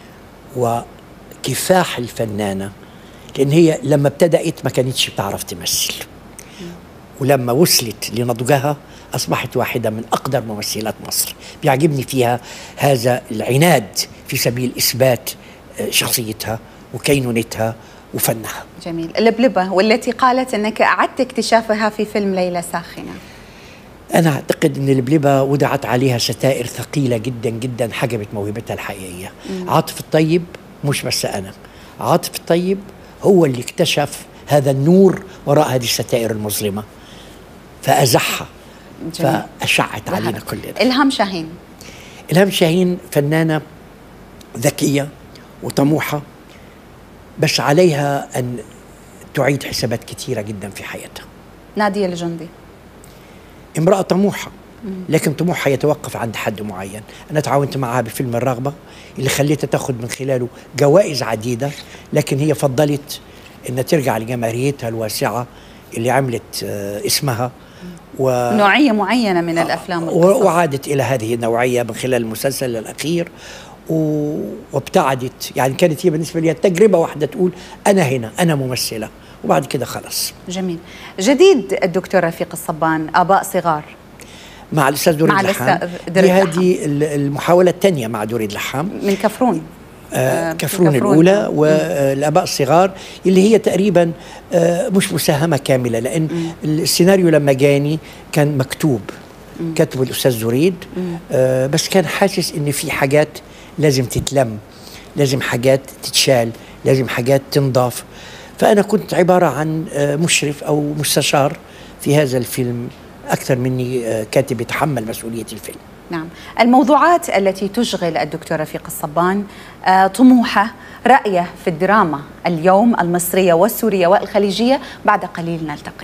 B: وكفاح الفنانة، لأن هي لما ابتدأت ما كانتش بتعرف تمثل، ولما وصلت لنضجها أصبحت واحدة من أقدر ممثلات مصر. بيعجبني فيها هذا العناد في سبيل إثبات شخصيتها وكينونتها وفنها.
A: جميل. اللبلبة والتي قالت أنك أعدت اكتشافها في فيلم ليلى ساخنة.
B: أنا أعتقد أن اللبلبة وضعت عليها ستائر ثقيلة جدا جدا حجبت موهبتها الحقيقية. مم. عاطف الطيب مش بس أنا، عاطف الطيب هو اللي اكتشف هذا النور وراء هذه الستائر المظلمة فأزحها، فأشعت علينا كلنا.
A: إلهام شاهين
B: إلهام شاهين فنانة ذكية وطموحة، بس عليها أن تعيد حسابات كثيرة جدا في حياتها.
A: نادية الجندي
B: امرأة طموحة، لكن طموحها يتوقف عند حد معين. أنا تعاونت معها بفيلم الرغبة اللي خليتها تأخذ من خلاله جوائز عديدة، لكن هي فضلت أن ترجع لجماهيريتها الواسعة اللي عملت اسمها
A: و... نوعية معينة من الأفلام
B: والقصص. وعادت إلى هذه النوعية من خلال المسلسل الأخير، و... وابتعدت. يعني كانت هي بالنسبة لي تجربة واحدة تقول أنا هنا أنا ممثلة، وبعد كده خلاص.
A: جميل. جديد الدكتور رفيق الصبان، آباء صغار
B: مع الأستاذ دريد لحام. دي هذه المحاولة الثانية مع دريد لحام
A: من كفرون.
B: آه كفرون, كفرون الأولى، والآباء الصغار اللي هي تقريبا آه مش مساهمة كاملة، لأن مم. السيناريو لما جاني كان مكتوب، مم. كتبه الأستاذ دريد، آه بس كان حاسس إن في حاجات لازم تتلم، لازم حاجات تتشال، لازم حاجات تنضاف. فأنا كنت عبارة عن مشرف أو مستشار في هذا الفيلم أكثر مني كاتب يتحمل مسؤولية الفيلم.
A: نعم. الموضوعات التي تشغل الدكتور رفيق الصبان آه، طموحه، رأيه في الدراما اليوم المصرية والسورية والخليجية. بعد قليل نلتقي.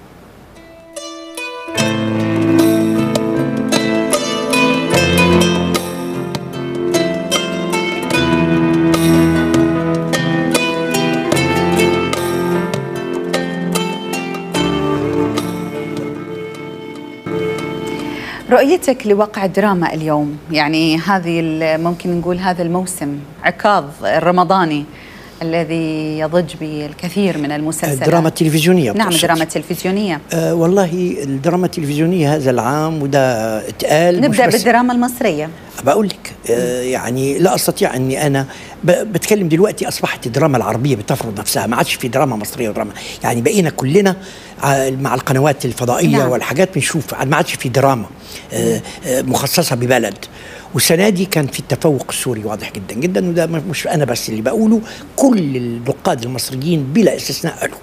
A: رؤيتك لوقع الدراما اليوم، يعني هذه ممكن نقول هذا الموسم عكاظ الرمضاني الذي يضج بالكثير من المسلسلات.
B: الدراما التلفزيونية.
A: نعم، الدراما التلفزيونية.
B: آه والله الدراما التلفزيونية هذا العام وده اتقال.
A: نبدأ بالدراما المصرية.
B: بقول لك آه يعني لا استطيع اني انا بتكلم دلوقتي. اصبحت الدراما العربية بتفرض نفسها، ما عادش في دراما مصرية ودراما، يعني بقينا كلنا مع القنوات الفضائية نعم. والحاجات بنشوف، ما عادش في دراما آه آه مخصصة ببلد. والسنة دي كان في التفوق السوري واضح جدا جدا، وده مش أنا بس اللي بقوله، كل النقاد المصريين بلا استثناء قالوا.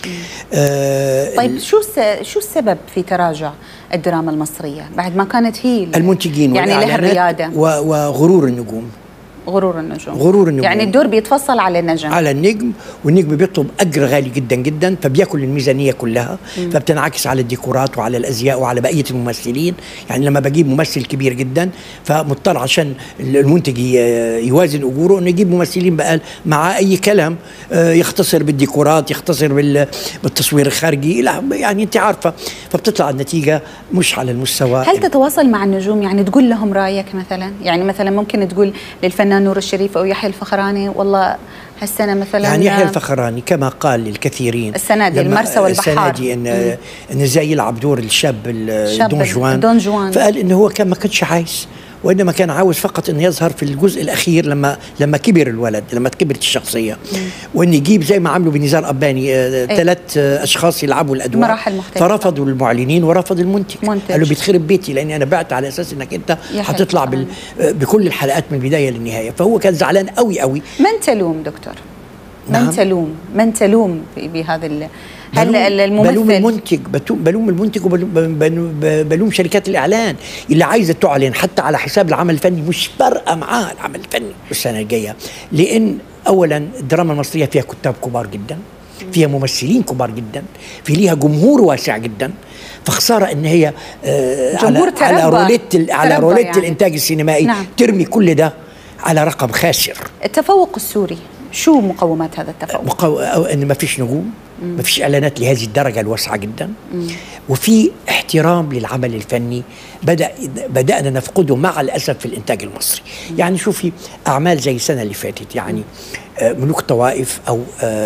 A: آه طيب شو شو السبب في تراجع الدراما المصرية بعد ما كانت هي
B: المنتجين
A: يعني لها الريادة
B: وغرور النجوم؟
A: غرور النجوم.
B: غرور النجوم،
A: يعني الدور بيتفصل على النجم
B: على النجم، والنجم بيطلب اجر غالي جدا جدا، فبياكل الميزانيه كلها. مم. فبتنعكس على الديكورات وعلى الازياء وعلى بقيه الممثلين. يعني لما بجيب ممثل كبير جدا فمضطر عشان المنتج يوازن اجوره انه يجيب ممثلين بقى مع اي كلام، يختصر بالديكورات، يختصر بالتصوير الخارجي، يعني انت عارفه، فبتطلع النتيجه مش على المستوى.
A: هل تتواصل مع النجوم، يعني تقول لهم رايك مثلا؟ يعني مثلا ممكن تقول للفنان نور الشريف او يحيى الفخراني والله هالسنه مثلا،
B: يعني يحيى الفخراني كما قال للكثيرين
A: السنه دي المرسى والبحار،
B: السنه دي ان مم. ان ازاي يلعب دور الشاب
A: دون جوان. دون جوان
B: فقال ان هو كان ما كانش عايز، وانما كان عاوز فقط انه يظهر في الجزء الاخير لما لما كبر الولد، لما كبرت الشخصيه، وان يجيب زي ما عملوا بنزار قباني ثلاث آه اشخاص يلعبوا الادوار
A: مراحل مختلفه.
B: فرفضوا المعلنين ورفض المنتج،
A: منتج.
B: قالوا بيتخرب بيتي لاني انا بعت على اساس انك انت هتطلع بال... بكل الحلقات من البدايه للنهايه. فهو كان زعلان قوي قوي.
A: من تلوم دكتور؟
B: نعم؟
A: من تلوم؟ من تلوم بهذا ال... هل الممثل؟
B: بلوم المنتج، بلوم المنتج وبلوم شركات الاعلان اللي عايزه تعلن حتى على حساب العمل الفني، مش فارقه معاه العمل الفني السنه الجايه. لان اولا الدراما المصريه فيها كتاب كبار جدا، فيها ممثلين كبار جدا، في ليها جمهور واسع جدا، فخساره ان هي آه
A: جمهور
B: على على روليت على روليت يعني. الانتاج السينمائي
A: نعم.
B: ترمي كل ده على رقم خاسر.
A: التفوق السوري شو مقومات هذا التفوق؟
B: مقو... ان ما فيش نجوم، ما فيش اعلانات لهذه الدرجه الواسعه جدا،
A: مم.
B: وفي احترام للعمل الفني بدا بدانا نفقده مع الاسف في الانتاج المصري. مم. يعني شوفي اعمال زي السنه اللي فاتت، يعني آه ملوك طوائف او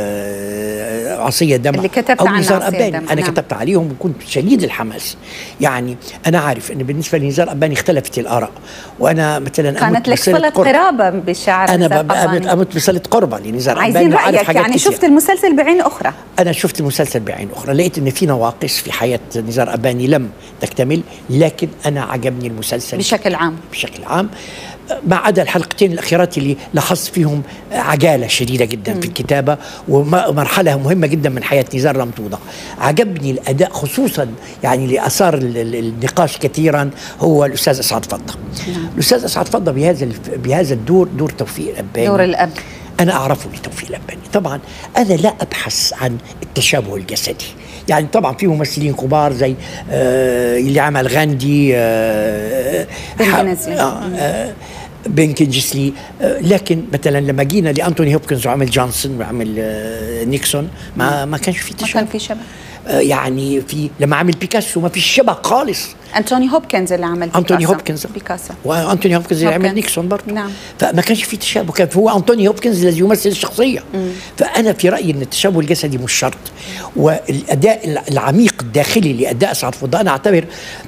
B: آه عصيه دمع
A: اللي كتبت
B: او
A: عن
B: نزار قباني، انا
A: نعم.
B: كتبت عليهم وكنت شديد الحماس. يعني انا عارف ان بالنسبه لنزار قباني اختلفت الاراء، وانا مثلا
A: كانت لك صله قرابه بالشاعر
B: انا امت بصله قربه لنزار قباني.
A: عايزين رايك، يعني كتير. شفت المسلسل بعين اخرى؟
B: انا شفت المسلسل بعين اخرى، لقيت ان في نواقص في حياه نزار قباني لم تكتمل، لكن انا عجبني المسلسل
A: بشكل عام
B: بشكل عام ما عدا الحلقتين الاخيرات اللي لاحظت فيهم عجاله شديده جدا مم. في الكتابه، ومرحله مهمه جدا من حياه نزار لم توضع. عجبني الاداء خصوصا، يعني اللي اثار النقاش كثيرا هو الاستاذ اسعد فضه.
A: نعم.
B: الاستاذ اسعد فضه بهذا بهذا الدور، دور توفيق الاباني،
A: دور الاب،
B: أنا أعرفه لتوفيق الأباني. طبعا أنا لا أبحث عن التشابه الجسدي، يعني طبعا في ممثلين كبار زي آه اللي عمل غاندي آه
A: بنكنسلي
B: آه آه بن كينجسلي، آه لكن مثلا لما جينا لأنتوني هوبكنز وعمل جونسون وعمل آه نيكسون ما ما كانش في تشابه،
A: ما كان في شبه.
B: آه يعني في لما عمل بيكاسو ما فيش شبه خالص.
A: أنتوني هوبكنز اللي عمل بيكاسو.
B: أنتوني هوبكنز
A: بيكاسو
B: وأنتوني هوبكنز اللي عمل نيكسون برضه.
A: نعم.
B: فما كانش في تشابه، كان هو أنتوني هوبكنز الذي يمثل الشخصية. مم. فأنا في رأيي أن التشابه الجسدي مش شرط، والأداء العميق الداخلي لأداء اسعد فضه أنا أعتبر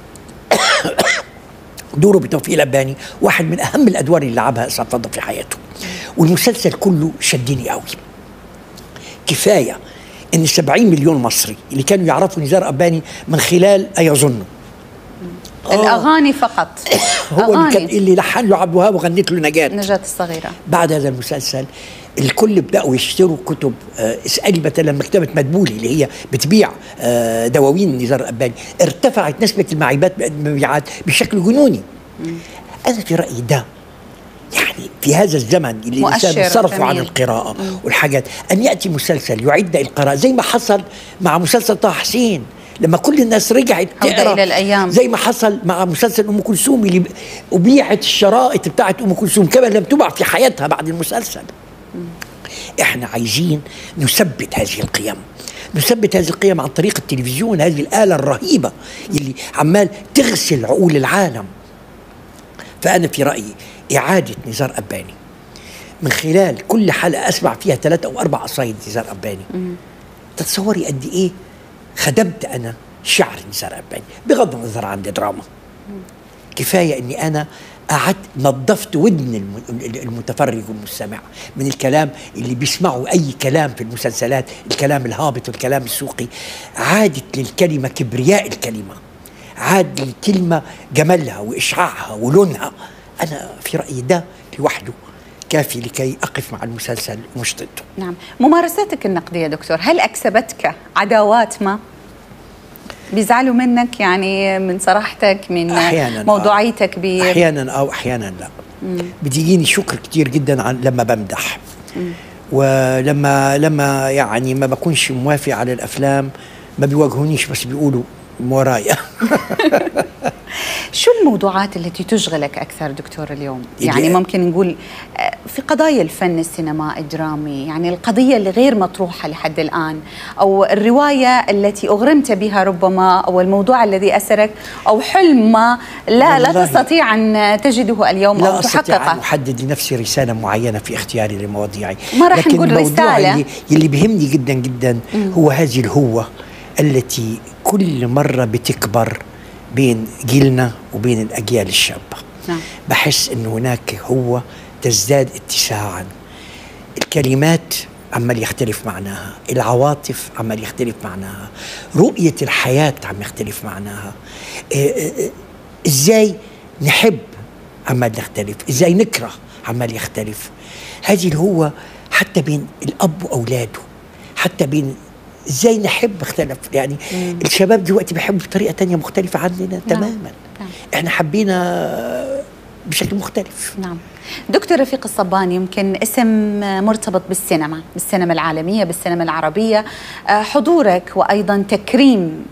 B: دوره بتوفيق الأباني واحد من أهم الأدوار اللي لعبها اسعد فضه في حياته. والمسلسل كله شدني قوي. كفاية ان سبعين مليون مصري اللي كانوا يعرفوا نزار قباني من خلال ايظنوا
A: الاغاني فقط
B: هو اللي, كان اللي لحن له عبد الوهاب وغنت له نجاة
A: نجاة الصغيرة.
B: بعد هذا المسلسل الكل بدأوا يشتروا كتب. آه اسألي مثلا مكتبة مدبولي اللي هي بتبيع آه دواوين نزار قباني، ارتفعت نسبة المبيعات بشكل جنوني. أنا في رأيي ده يعني في هذا الزمن اللي الإنسان صرفوا عن القراءة مم. والحاجات، أن يأتي مسلسل يعد القراءة زي ما حصل مع مسلسل طه حسين لما كل الناس رجعت تقرا
A: إلى الأيام،
B: زي ما حصل مع مسلسل أم كلثوم اللي أبيعت الشرائط بتاعت أم كلثوم كما لم تباع في حياتها بعد المسلسل. مم. إحنا عايزين نثبت هذه القيم، نثبت هذه القيم عن طريق التلفزيون، هذه الآلة الرهيبة اللي عمال تغسل عقول العالم. فأنا في رأيي إعادة نزار قباني من خلال كل حلقة أسمع فيها ثلاثة أو أربع قصايد نزار قباني. مم. تتصوري قد إيه خدمت أنا شعر نزار قباني بغض النظر عن الدراما. مم. كفاية أني أنا قعدت نظفت ودن المتفرج والمستمع من الكلام اللي بيسمعوا أي كلام في المسلسلات، الكلام الهابط والكلام السوقي. عادت للكلمة كبرياء الكلمة، عاد للكلمة جمالها وإشعاعها ولونها. أنا في رأيي ده لوحده كافي لكي أقف مع المسلسل ومش ضده.
A: نعم. ممارساتك النقدية دكتور، هل أكسبتك عداوات ما؟ بيزعلوا منك يعني من صراحتك، من أحياناً موضوعيتك؟ ب
B: أحيانا أو أحيانا لا. بتجيني شكر كتير جدا عن لما بمدح. مم. ولما لما يعني ما بكونش موافق على الأفلام ما بيواجهونيش بس بيقولوا ورايا.
A: شو الموضوعات التي تشغلك أكثر دكتور اليوم؟ يعني ممكن نقول في قضايا الفن السينمائي الدرامي، يعني القضية اللي غير مطروحة لحد الآن، أو الرواية التي أغرمت بها ربما، أو الموضوع الذي أسرك، أو حلم ما لا لا تستطيع أن تجده اليوم
B: لا
A: أو تحققه.
B: لا أستطيع أن أحدد لنفسي رسالة معينة في اختياري لمواضيعي.
A: ما راح نقول رسالة.
B: اللي, اللي بيهمني جدا جدا م. هو هذه الهوة التي كل مرة بتكبر بين جيلنا وبين الأجيال الشابة. نعم. بحس أن هناك هو تزداد اتساعا، الكلمات عمال يختلف معناها، العواطف عمال يختلف معناها، رؤية الحياة عم يختلف معناها، إزاي نحب عمال يختلف، إزاي نكره عمال يختلف. هذه الهوة حتى بين الأب وأولاده، حتى بين ازاي نحب اختلف. يعني مم. الشباب دلوقتي بيحبوا بطريقه تانية مختلفه عننا. نعم. تماما. نعم. احنا حبينا بشكل مختلف.
A: نعم. دكتور رفيق الصباني، يمكن اسم مرتبط بالسينما، بالسينما العالميه، بالسينما العربيه، حضورك وايضا تكريم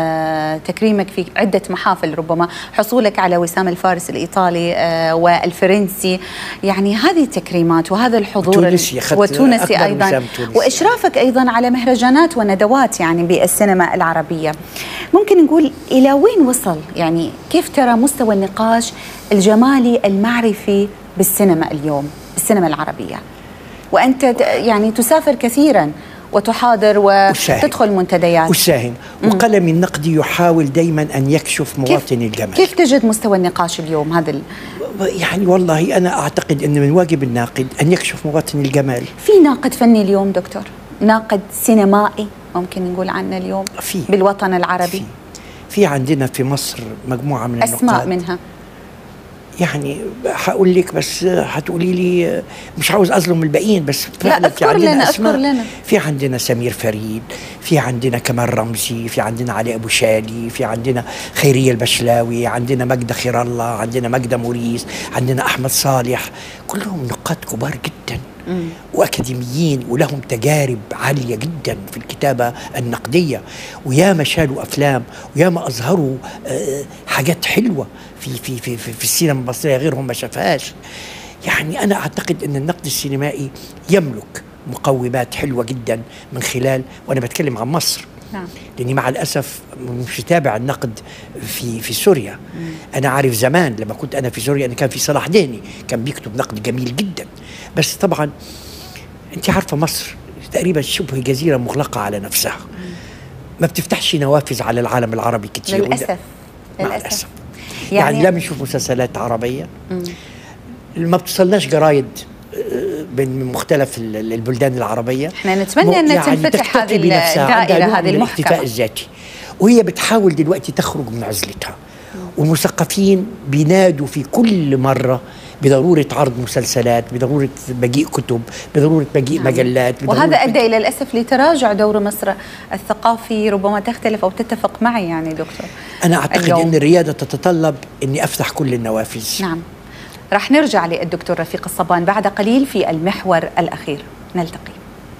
A: تكريمك في عده محافل، ربما حصولك على وسام الفارس الايطالي والفرنسي، يعني هذه التكريمات وهذا الحضور
B: وتونسي,
A: وتونسي ايضا، واشرافك ايضا على مهرجانات وندوات يعني بالسينما العربيه. ممكن نقول الى وين وصل، يعني كيف ترى مستوى النقاش الجمالي المعرفي بالسينما اليوم، بالسينما العربية، وأنت يعني تسافر كثيرا وتحاضر وتدخل منتديات
B: وساهم، وقلمي النقدي يحاول دايما أن يكشف مواطن الجمال.
A: كيف تجد مستوى النقاش اليوم هذا ال...
B: يعني والله أنا أعتقد أن من واجب الناقد أن يكشف مواطن الجمال.
A: في ناقد فني اليوم دكتور، ناقد سينمائي ممكن نقول عنه اليوم في بالوطن العربي؟ في, في عندنا في مصر مجموعة من
B: النقاد،
A: أسماء منها
B: يعني هقول لك بس هتقولي لي مش عاوز اظلم الباقيين، بس
A: لا في عندنا لنا اسماء لنا.
B: في عندنا سمير فريد، في عندنا كمال رمزي، في عندنا علي ابو شالي، في عندنا خيريه البشلاوي، عندنا ماجده خير الله، عندنا ماجده موريس، عندنا احمد صالح، كلهم نقاد كبار جدا مم. واكاديميين ولهم تجارب عاليه جدا في الكتابه النقديه، وياما شالوا افلام وياما اظهروا آه حاجات حلوه في في في في, في السينما المصريه غيرهم ما شافهاش. يعني انا اعتقد ان النقد السينمائي يملك مقومات حلوه جدا من خلال، وانا بتكلم عن مصر نعم. لاني مع الاسف مش متابع النقد في في سوريا. مم. انا عارف زمان لما كنت انا في سوريا ان كان في صلاح دهني كان بيكتب نقد جميل جدا، بس طبعا انت عارفه مصر تقريبا شبه جزيره مغلقه على نفسها. مم. ما بتفتحش نوافذ على العالم العربي كتير
A: للاسف.
B: مع للأسف. الاسف يعني, يعني لا بنشوف مسلسلات عربيه، مم. ما بتصلناش جرايد من مختلف البلدان العربيه.
A: احنا نتمنى ان يعني تنفتح هذه الدائره، هذه المحكمه
B: الاكتفاء الذاتي، وهي بتحاول دلوقتي تخرج من عزلتها. والمثقفين بينادوا في كل مرة بضرورة عرض مسلسلات، بضرورة مجيء كتب، بضرورة مجيء نعم. مجلات،
A: وهذا أدى إلى الأسف لتراجع دور مصر الثقافي. ربما تختلف أو تتفق معي يعني دكتور.
B: أنا أعتقد اليوم. أن الريادة تتطلب أني أفتح كل النوافذ.
A: نعم. راح نرجع للدكتور رفيق الصبان بعد قليل في المحور الأخير. نلتقي.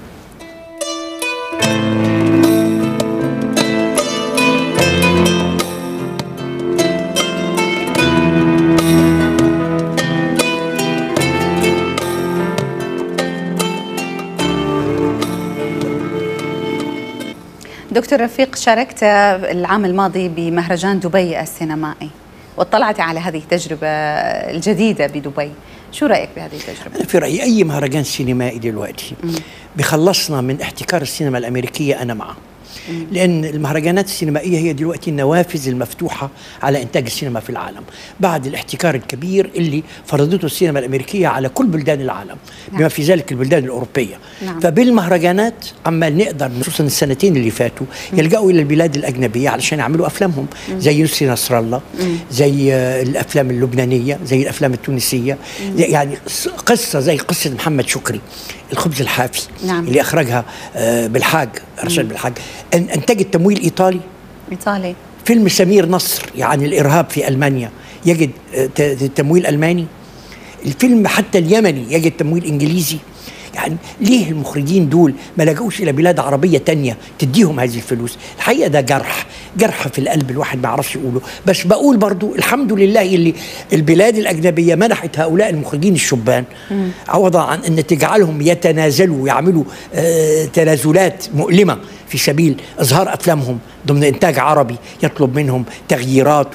A: دكتور رفيق، شاركت العام الماضي بمهرجان دبي السينمائي واطلعت على هذه التجربة الجديدة بدبي، شو رأيك بهذه التجربة؟
B: أنا في رأيي أي مهرجان سينمائي دلوقتي بخلصنا من احتكار السينما الأمريكية أنا معه، لأن المهرجانات السينمائية هي دلوقتي النوافذ المفتوحة على إنتاج السينما في العالم بعد الاحتكار الكبير اللي فرضته السينما الأمريكية على كل بلدان العالم نعم. بما في ذلك البلدان الأوروبية نعم. فبالمهرجانات عمال نقدر خصوصا السنتين اللي فاتوا يلجأوا إلى البلاد الأجنبية علشان يعملوا أفلامهم مم. زي يسري نصر الله مم. زي الأفلام اللبنانية، زي الأفلام التونسية مم. يعني قصة زي قصة محمد شكري الخبز الحافي نعم. اللي أخرجها بالحاج رشاد بالحاج، انتجت تمويل ايطالي
A: ايطالي
B: فيلم سمير نصر يعني الارهاب في المانيا يجد تمويل الماني، الفيلم حتى اليمني يجد تمويل انجليزي. يعني ليه المخرجين دول ما لجوش الى بلاد عربيه تانية تديهم هذه الفلوس؟ الحقيقه ده جرح جرح في القلب الواحد ما يعرفش يقوله، بس بقول برضو الحمد لله اللي البلاد الاجنبيه منحت هؤلاء المخرجين الشبان مم. عوضا عن ان تجعلهم يتنازلوا ويعملوا آه تنازلات مؤلمه في سبيل اظهار افلامهم ضمن انتاج عربي يطلب منهم تغييرات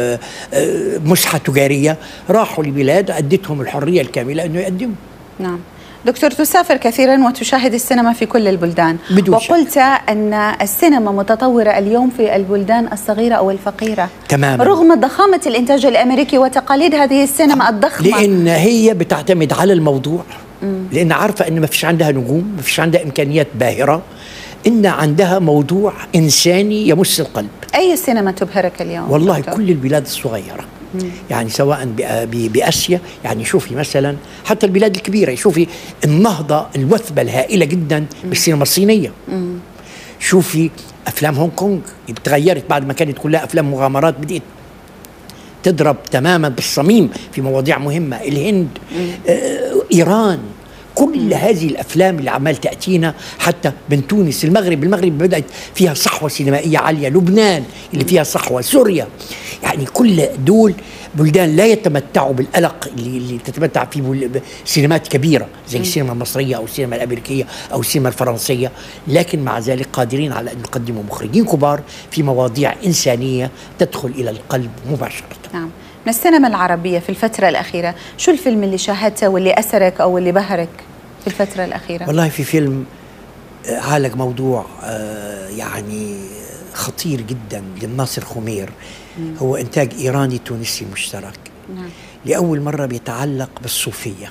B: ومسحه تجاريه، راحوا لبلاد ادتهم الحريه الكامله انه يقدموا.
A: نعم. دكتور، تسافر كثيرا وتشاهد السينما في كل البلدان، وقلت أن السينما متطورة اليوم في البلدان الصغيرة أو الفقيرة
B: تماما
A: رغم ضخامة الإنتاج الأمريكي وتقاليد هذه السينما الضخمة،
B: لأن هي بتعتمد على الموضوع مم. لأن عارفة أن ما فيش عندها نجوم، ما فيش عندها إمكانيات باهرة، إن عندها موضوع إنساني يمس القلب.
A: أي سينما تبهرك اليوم؟
B: والله دكتور. كل البلاد الصغيرة مم. يعني سواء بآسيا، يعني شوفي مثلا حتى البلاد الكبيرة، شوفي النهضة الوثبة الهائلة جدا بالسينما الصينية مم. شوفي أفلام هونغ كونغ اتغيرت بعد ما كانت كلها أفلام مغامرات، بدأت تضرب تماما بالصميم في مواضيع مهمة، الهند آه، إيران، كل مم. هذه الأفلام اللي عمال تأتينا، حتى من تونس، المغرب المغرب بدأت فيها صحوة سينمائية عالية، لبنان اللي فيها صحوة، سوريا، يعني كل دول بلدان لا يتمتعوا بالقلق اللي, اللي تتمتع فيه سينمات كبيرة زي مم. السينما المصرية أو السينما الأمريكية أو السينما الفرنسية، لكن مع ذلك قادرين على أن يقدموا مخرجين كبار في مواضيع إنسانية تدخل إلى القلب مباشرة.
A: نعم. من السينما العربية في الفترة الأخيرة، شو الفيلم اللي شاهدته واللي أسرك أو اللي بهرك في الفترة الأخيرة؟
B: والله في فيلم عالج موضوع يعني خطير جدا للناصر خمير، مم. هو إنتاج إيراني تونسي مشترك. نعم. لأول مرة بيتعلق بالصوفية،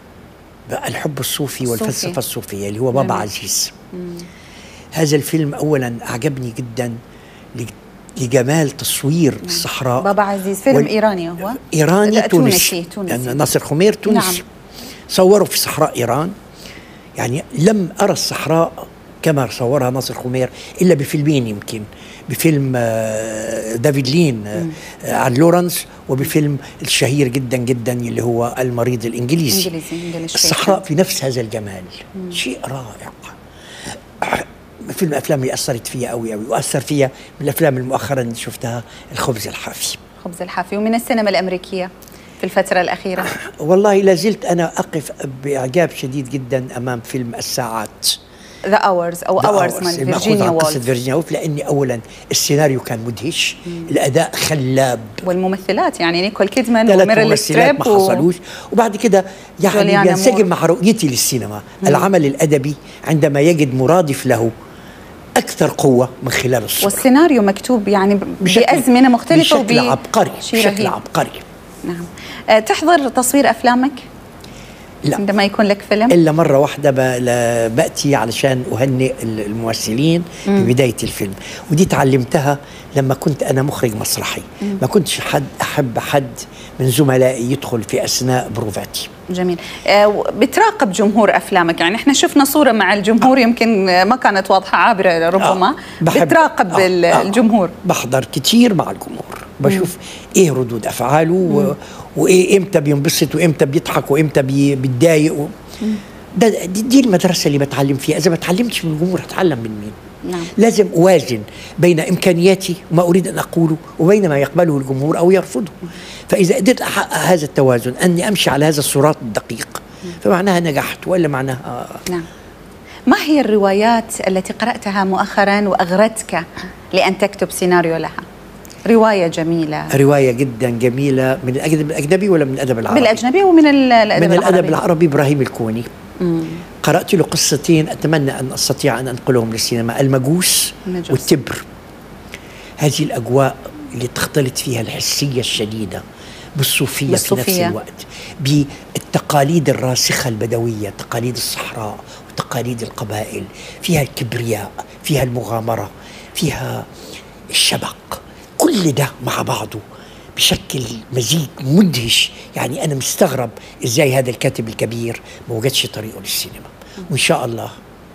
B: الحب الصوفي والفلسفة الصوفية اللي هو بابا عزيز. مم. هذا الفيلم أولا أعجبني جدا لجمال تصوير نعم. الصحراء.
A: بابا عزيز فيلم وال... إيراني هو؟
B: إيراني تونسي،
A: تونسي.
B: يعني ناصر خمير تونسي. نعم. صوروا في صحراء إيران، يعني لم أرى الصحراء كما صورها ناصر خمير إلا بفيلمين، يمكن بفيلم دافيد لين عن لورنس، وبفيلم الشهير جدا جدا اللي هو المريض الإنجليزي. إنجليزي. الصحراء في نفس هذا الجمال، مم. شيء رائع. فيلم أفلام اللي أثرت فيها أوي أوي، وأثر فيها من الأفلام المؤخرة اللي شفتها الخبز الحافي.
A: الخبز الحافي. ومن السينما الأمريكية في الفترة الأخيرة؟
B: والله لازلت أنا أقف بإعجاب شديد جدا أمام فيلم الساعات
A: ذا أورز أو أورز من فيرجينيا وولف.
B: قصة فيرجينيا وولف، لأني أولا السيناريو كان مدهش، مم. الأداء خلاب،
A: والممثلات يعني نيكول كيدمان وميريل ستريب
B: ما حصلوش، وبعد كده يعني ينسجم مع رؤيتي للسينما. مم. العمل الأدبي عندما يجد مرادف له أكثر قوة من خلال الصورة،
A: والسيناريو مكتوب يعني بأزمنة مختلفة
B: بشكل عبقري، بشكل عبقري.
A: نعم. أه تحضر تصوير أفلامك؟
B: لا.
A: عندما يكون لك فيلم؟
B: إلا مرة واحدة بأتي علشان أهنئ الممثلين ببداية الفيلم، ودي تعلمتها لما كنت أنا مخرج مسرحي. مم. ما كنتش حد أحب حد من زملائي يدخل في أثناء بروفاتي.
A: جميل. آه بتراقب جمهور أفلامك، يعني إحنا شفنا صورة مع الجمهور آه. يمكن ما كانت واضحة عابرة ربما. آه. بتراقب آه. الجمهور.
B: آه. بحضر كتير مع الجمهور، بشوف مم. إيه ردود أفعاله و... وإيه إمتى بينبسط وإمتى بيضحك وإمتى بي... بيتضايق و... ده دي, دي المدرسة اللي بتعلم فيها. إذا ما تعلمتش من الجمهور هتعلم من مين؟ نعم. لازم أوازن بين إمكانياتي وما أريد أن أقوله وبين ما يقبله الجمهور أو يرفضه. فإذا قدرت أحقق هذا التوازن، أني أمشي على هذا الصراط الدقيق، فمعناها نجحت، وإلا معناها.
A: نعم. ما هي الروايات التي قرأتها مؤخرا وأغرتك لأن تكتب سيناريو لها؟ رواية جميلة.
B: رواية جدا جميلة من الأدب الأجنبي ولا من الأدب العربي؟
A: من الأجنبي ومن الأدب
B: من
A: العربي.
B: الأدب العربي إبراهيم الكوني. مم. قرأت له قصتين أتمنى أن أستطيع أن أنقلهم للسينما: المجوس المجوس. والتبر. هذه الأجواء اللي تختلط فيها الحسية الشديدة بالصوفية, بالصوفية في نفس الوقت، بالتقاليد الراسخة البدوية، تقاليد الصحراء وتقاليد القبائل، فيها الكبرياء، فيها المغامرة، فيها الشبق، كل ده مع بعضه بشكل مزيج مدهش. يعني أنا مستغرب إزاي هذا الكاتب الكبير ما وجدش طريقه للسينما. وإن شاء الله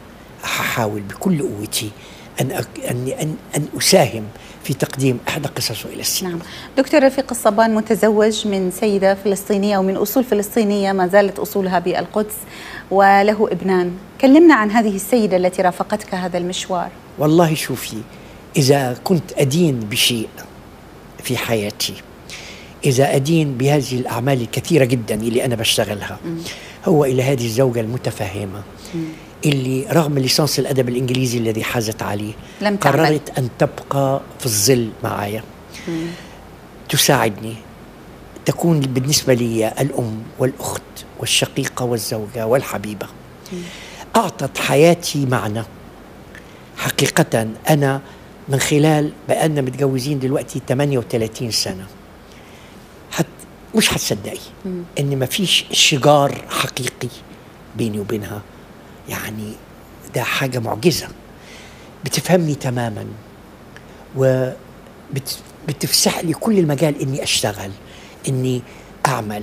B: هحاول بكل قوتي أن أن أن, أن أساهم في تقديم إحدى قصصه إلى السينما.
A: نعم. دكتور رفيق الصبان متزوج من سيدة فلسطينية ومن أصول فلسطينية ما زالت أصولها بالقدس، وله ابنان. كلمنا عن هذه السيدة التي رافقتك هذا المشوار.
B: والله شوفي، إذا كنت أدين بشيء في حياتي، إذا أدين بهذه الأعمال الكثيرة جدا اللي أنا بشتغلها، م. هو إلى هذه الزوجة المتفهمة م. اللي رغم ليسانس الأدب الإنجليزي الذي حازت عليه لم قررت تعمل. أن تبقى في الظل معايا، م. تساعدني، تكون بالنسبة لي الأم والأخت والشقيقة والزوجة والحبيبة. م. أعطت حياتي معنى. حقيقة أنا من خلال بقالنا متجوزين دلوقتي ثمانية وثلاثين سنة، حت مش هتصدقي إن ما فيش شجار حقيقي بيني وبينها. يعني ده حاجة معجزة. بتفهمني تماما وبتفسح لي كل المجال إني أشتغل، إني أعمل.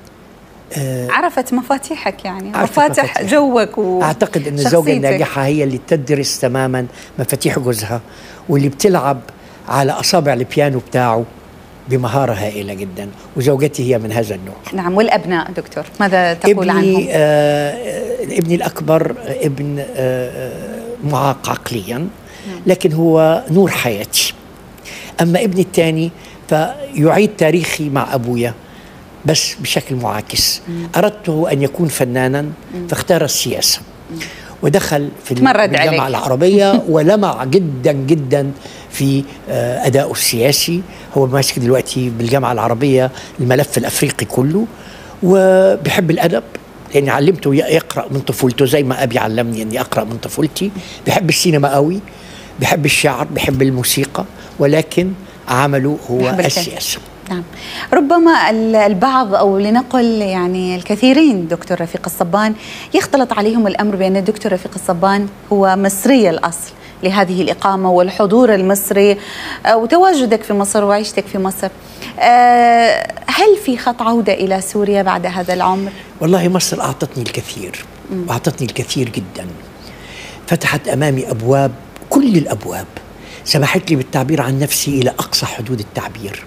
A: آه عرفت مفاتيحك، يعني مفاتح جوك و
B: أعتقد أن الزوجة الناجحة هي اللي تدرس تماما مفاتيح جوزها، واللي بتلعب على أصابع البيانو بتاعه بمهارة هائلة جدا، وزوجتي هي من هذا النوع.
A: نعم. والأبناء دكتور ماذا تقول
B: ابني
A: عنهم؟
B: آه ابني الأكبر ابن آه معاق عقليا، لكن هو نور حياتي. أما ابني الثاني فيعيد تاريخي مع أبويا بس بشكل معاكس. مم. أردته أن يكون فنانا، مم. فاختار السياسة، مم. ودخل في الجامعة العربية ولمع جدا جدا في أدائه السياسي. هو ماسك دلوقتي بالجامعة العربية الملف الأفريقي كله، وبيحب الأدب لأني علمته يقرأ من طفولته زي ما أبي علمني أني أقرأ من طفولتي. بيحب السينما قوي، بيحب الشعر، بيحب الموسيقى، ولكن عمله هو السياسة.
A: نعم. ربما البعض أو لنقل يعني الكثيرين دكتور رفيق الصبان يختلط عليهم الأمر بأن الدكتور رفيق الصبان هو مصري الأصل لهذه الإقامة والحضور المصري وتواجدك في مصر وعيشتك في مصر. هل في خط عودة إلى سوريا بعد هذا العمر؟
B: والله مصر أعطتني الكثير، أعطتني الكثير جدا. فتحت أمامي أبواب، كل الأبواب، سمحت لي بالتعبير عن نفسي إلى أقصى حدود التعبير.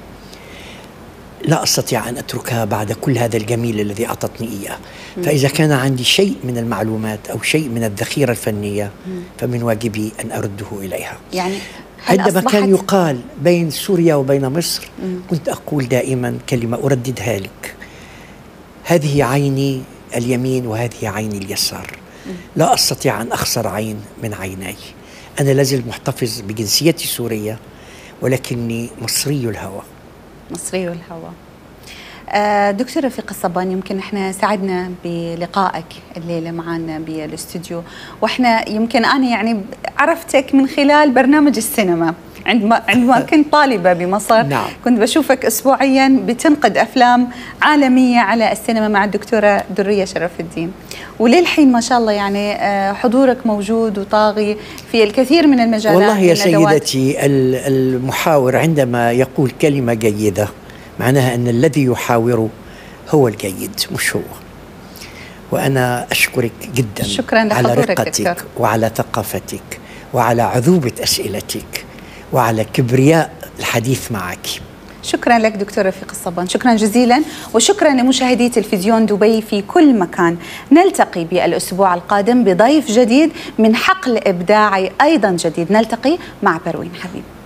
B: لا أستطيع أن أتركها بعد كل هذا الجميل الذي أعطتني إياه. فإذا كان عندي شيء من المعلومات أو شيء من الذخيرة الفنية فمن واجبي أن أرده إليها.
A: يعني
B: عندما كان يقال بين سوريا وبين مصر، كنت أقول دائما كلمة أرددها لك: هذه عيني اليمين وهذه عيني اليسار. لا أستطيع أن أخسر عين من عيني. أنا لازل محتفظ بجنسيتي سورية، ولكني مصري الهوى.
A: مصري الهوى. دكتور رفيق الصبان، يمكن احنا سعدنا بلقائك الليله معنا بالاستوديو، واحنا يمكن انا يعني عرفتك من خلال برنامج السينما، عندما عندما كنت طالبة بمصر
B: نعم.
A: كنت بشوفك أسبوعيا بتنقد أفلام عالمية على السينما مع الدكتورة درية شرف الدين، وللحين ما شاء الله يعني حضورك موجود وطاغي في الكثير من المجالات.
B: والله يا سيدتي المحاور عندما يقول كلمة جيدة معناها أن الذي يحاوره هو الجيد مش هو. وأنا أشكرك جدا
A: شكرا
B: على رقتك
A: دكتور.
B: وعلى ثقافتك وعلى عذوبة أسئلتك وعلى كبرياء الحديث معك.
A: شكرا لك دكتور رفيق الصبان، شكرا جزيلا، وشكرا لمشاهدي تلفزيون دبي في كل مكان. نلتقي بالأسبوع القادم بضيف جديد من حقل إبداعي أيضا جديد. نلتقي مع بروين حبيب.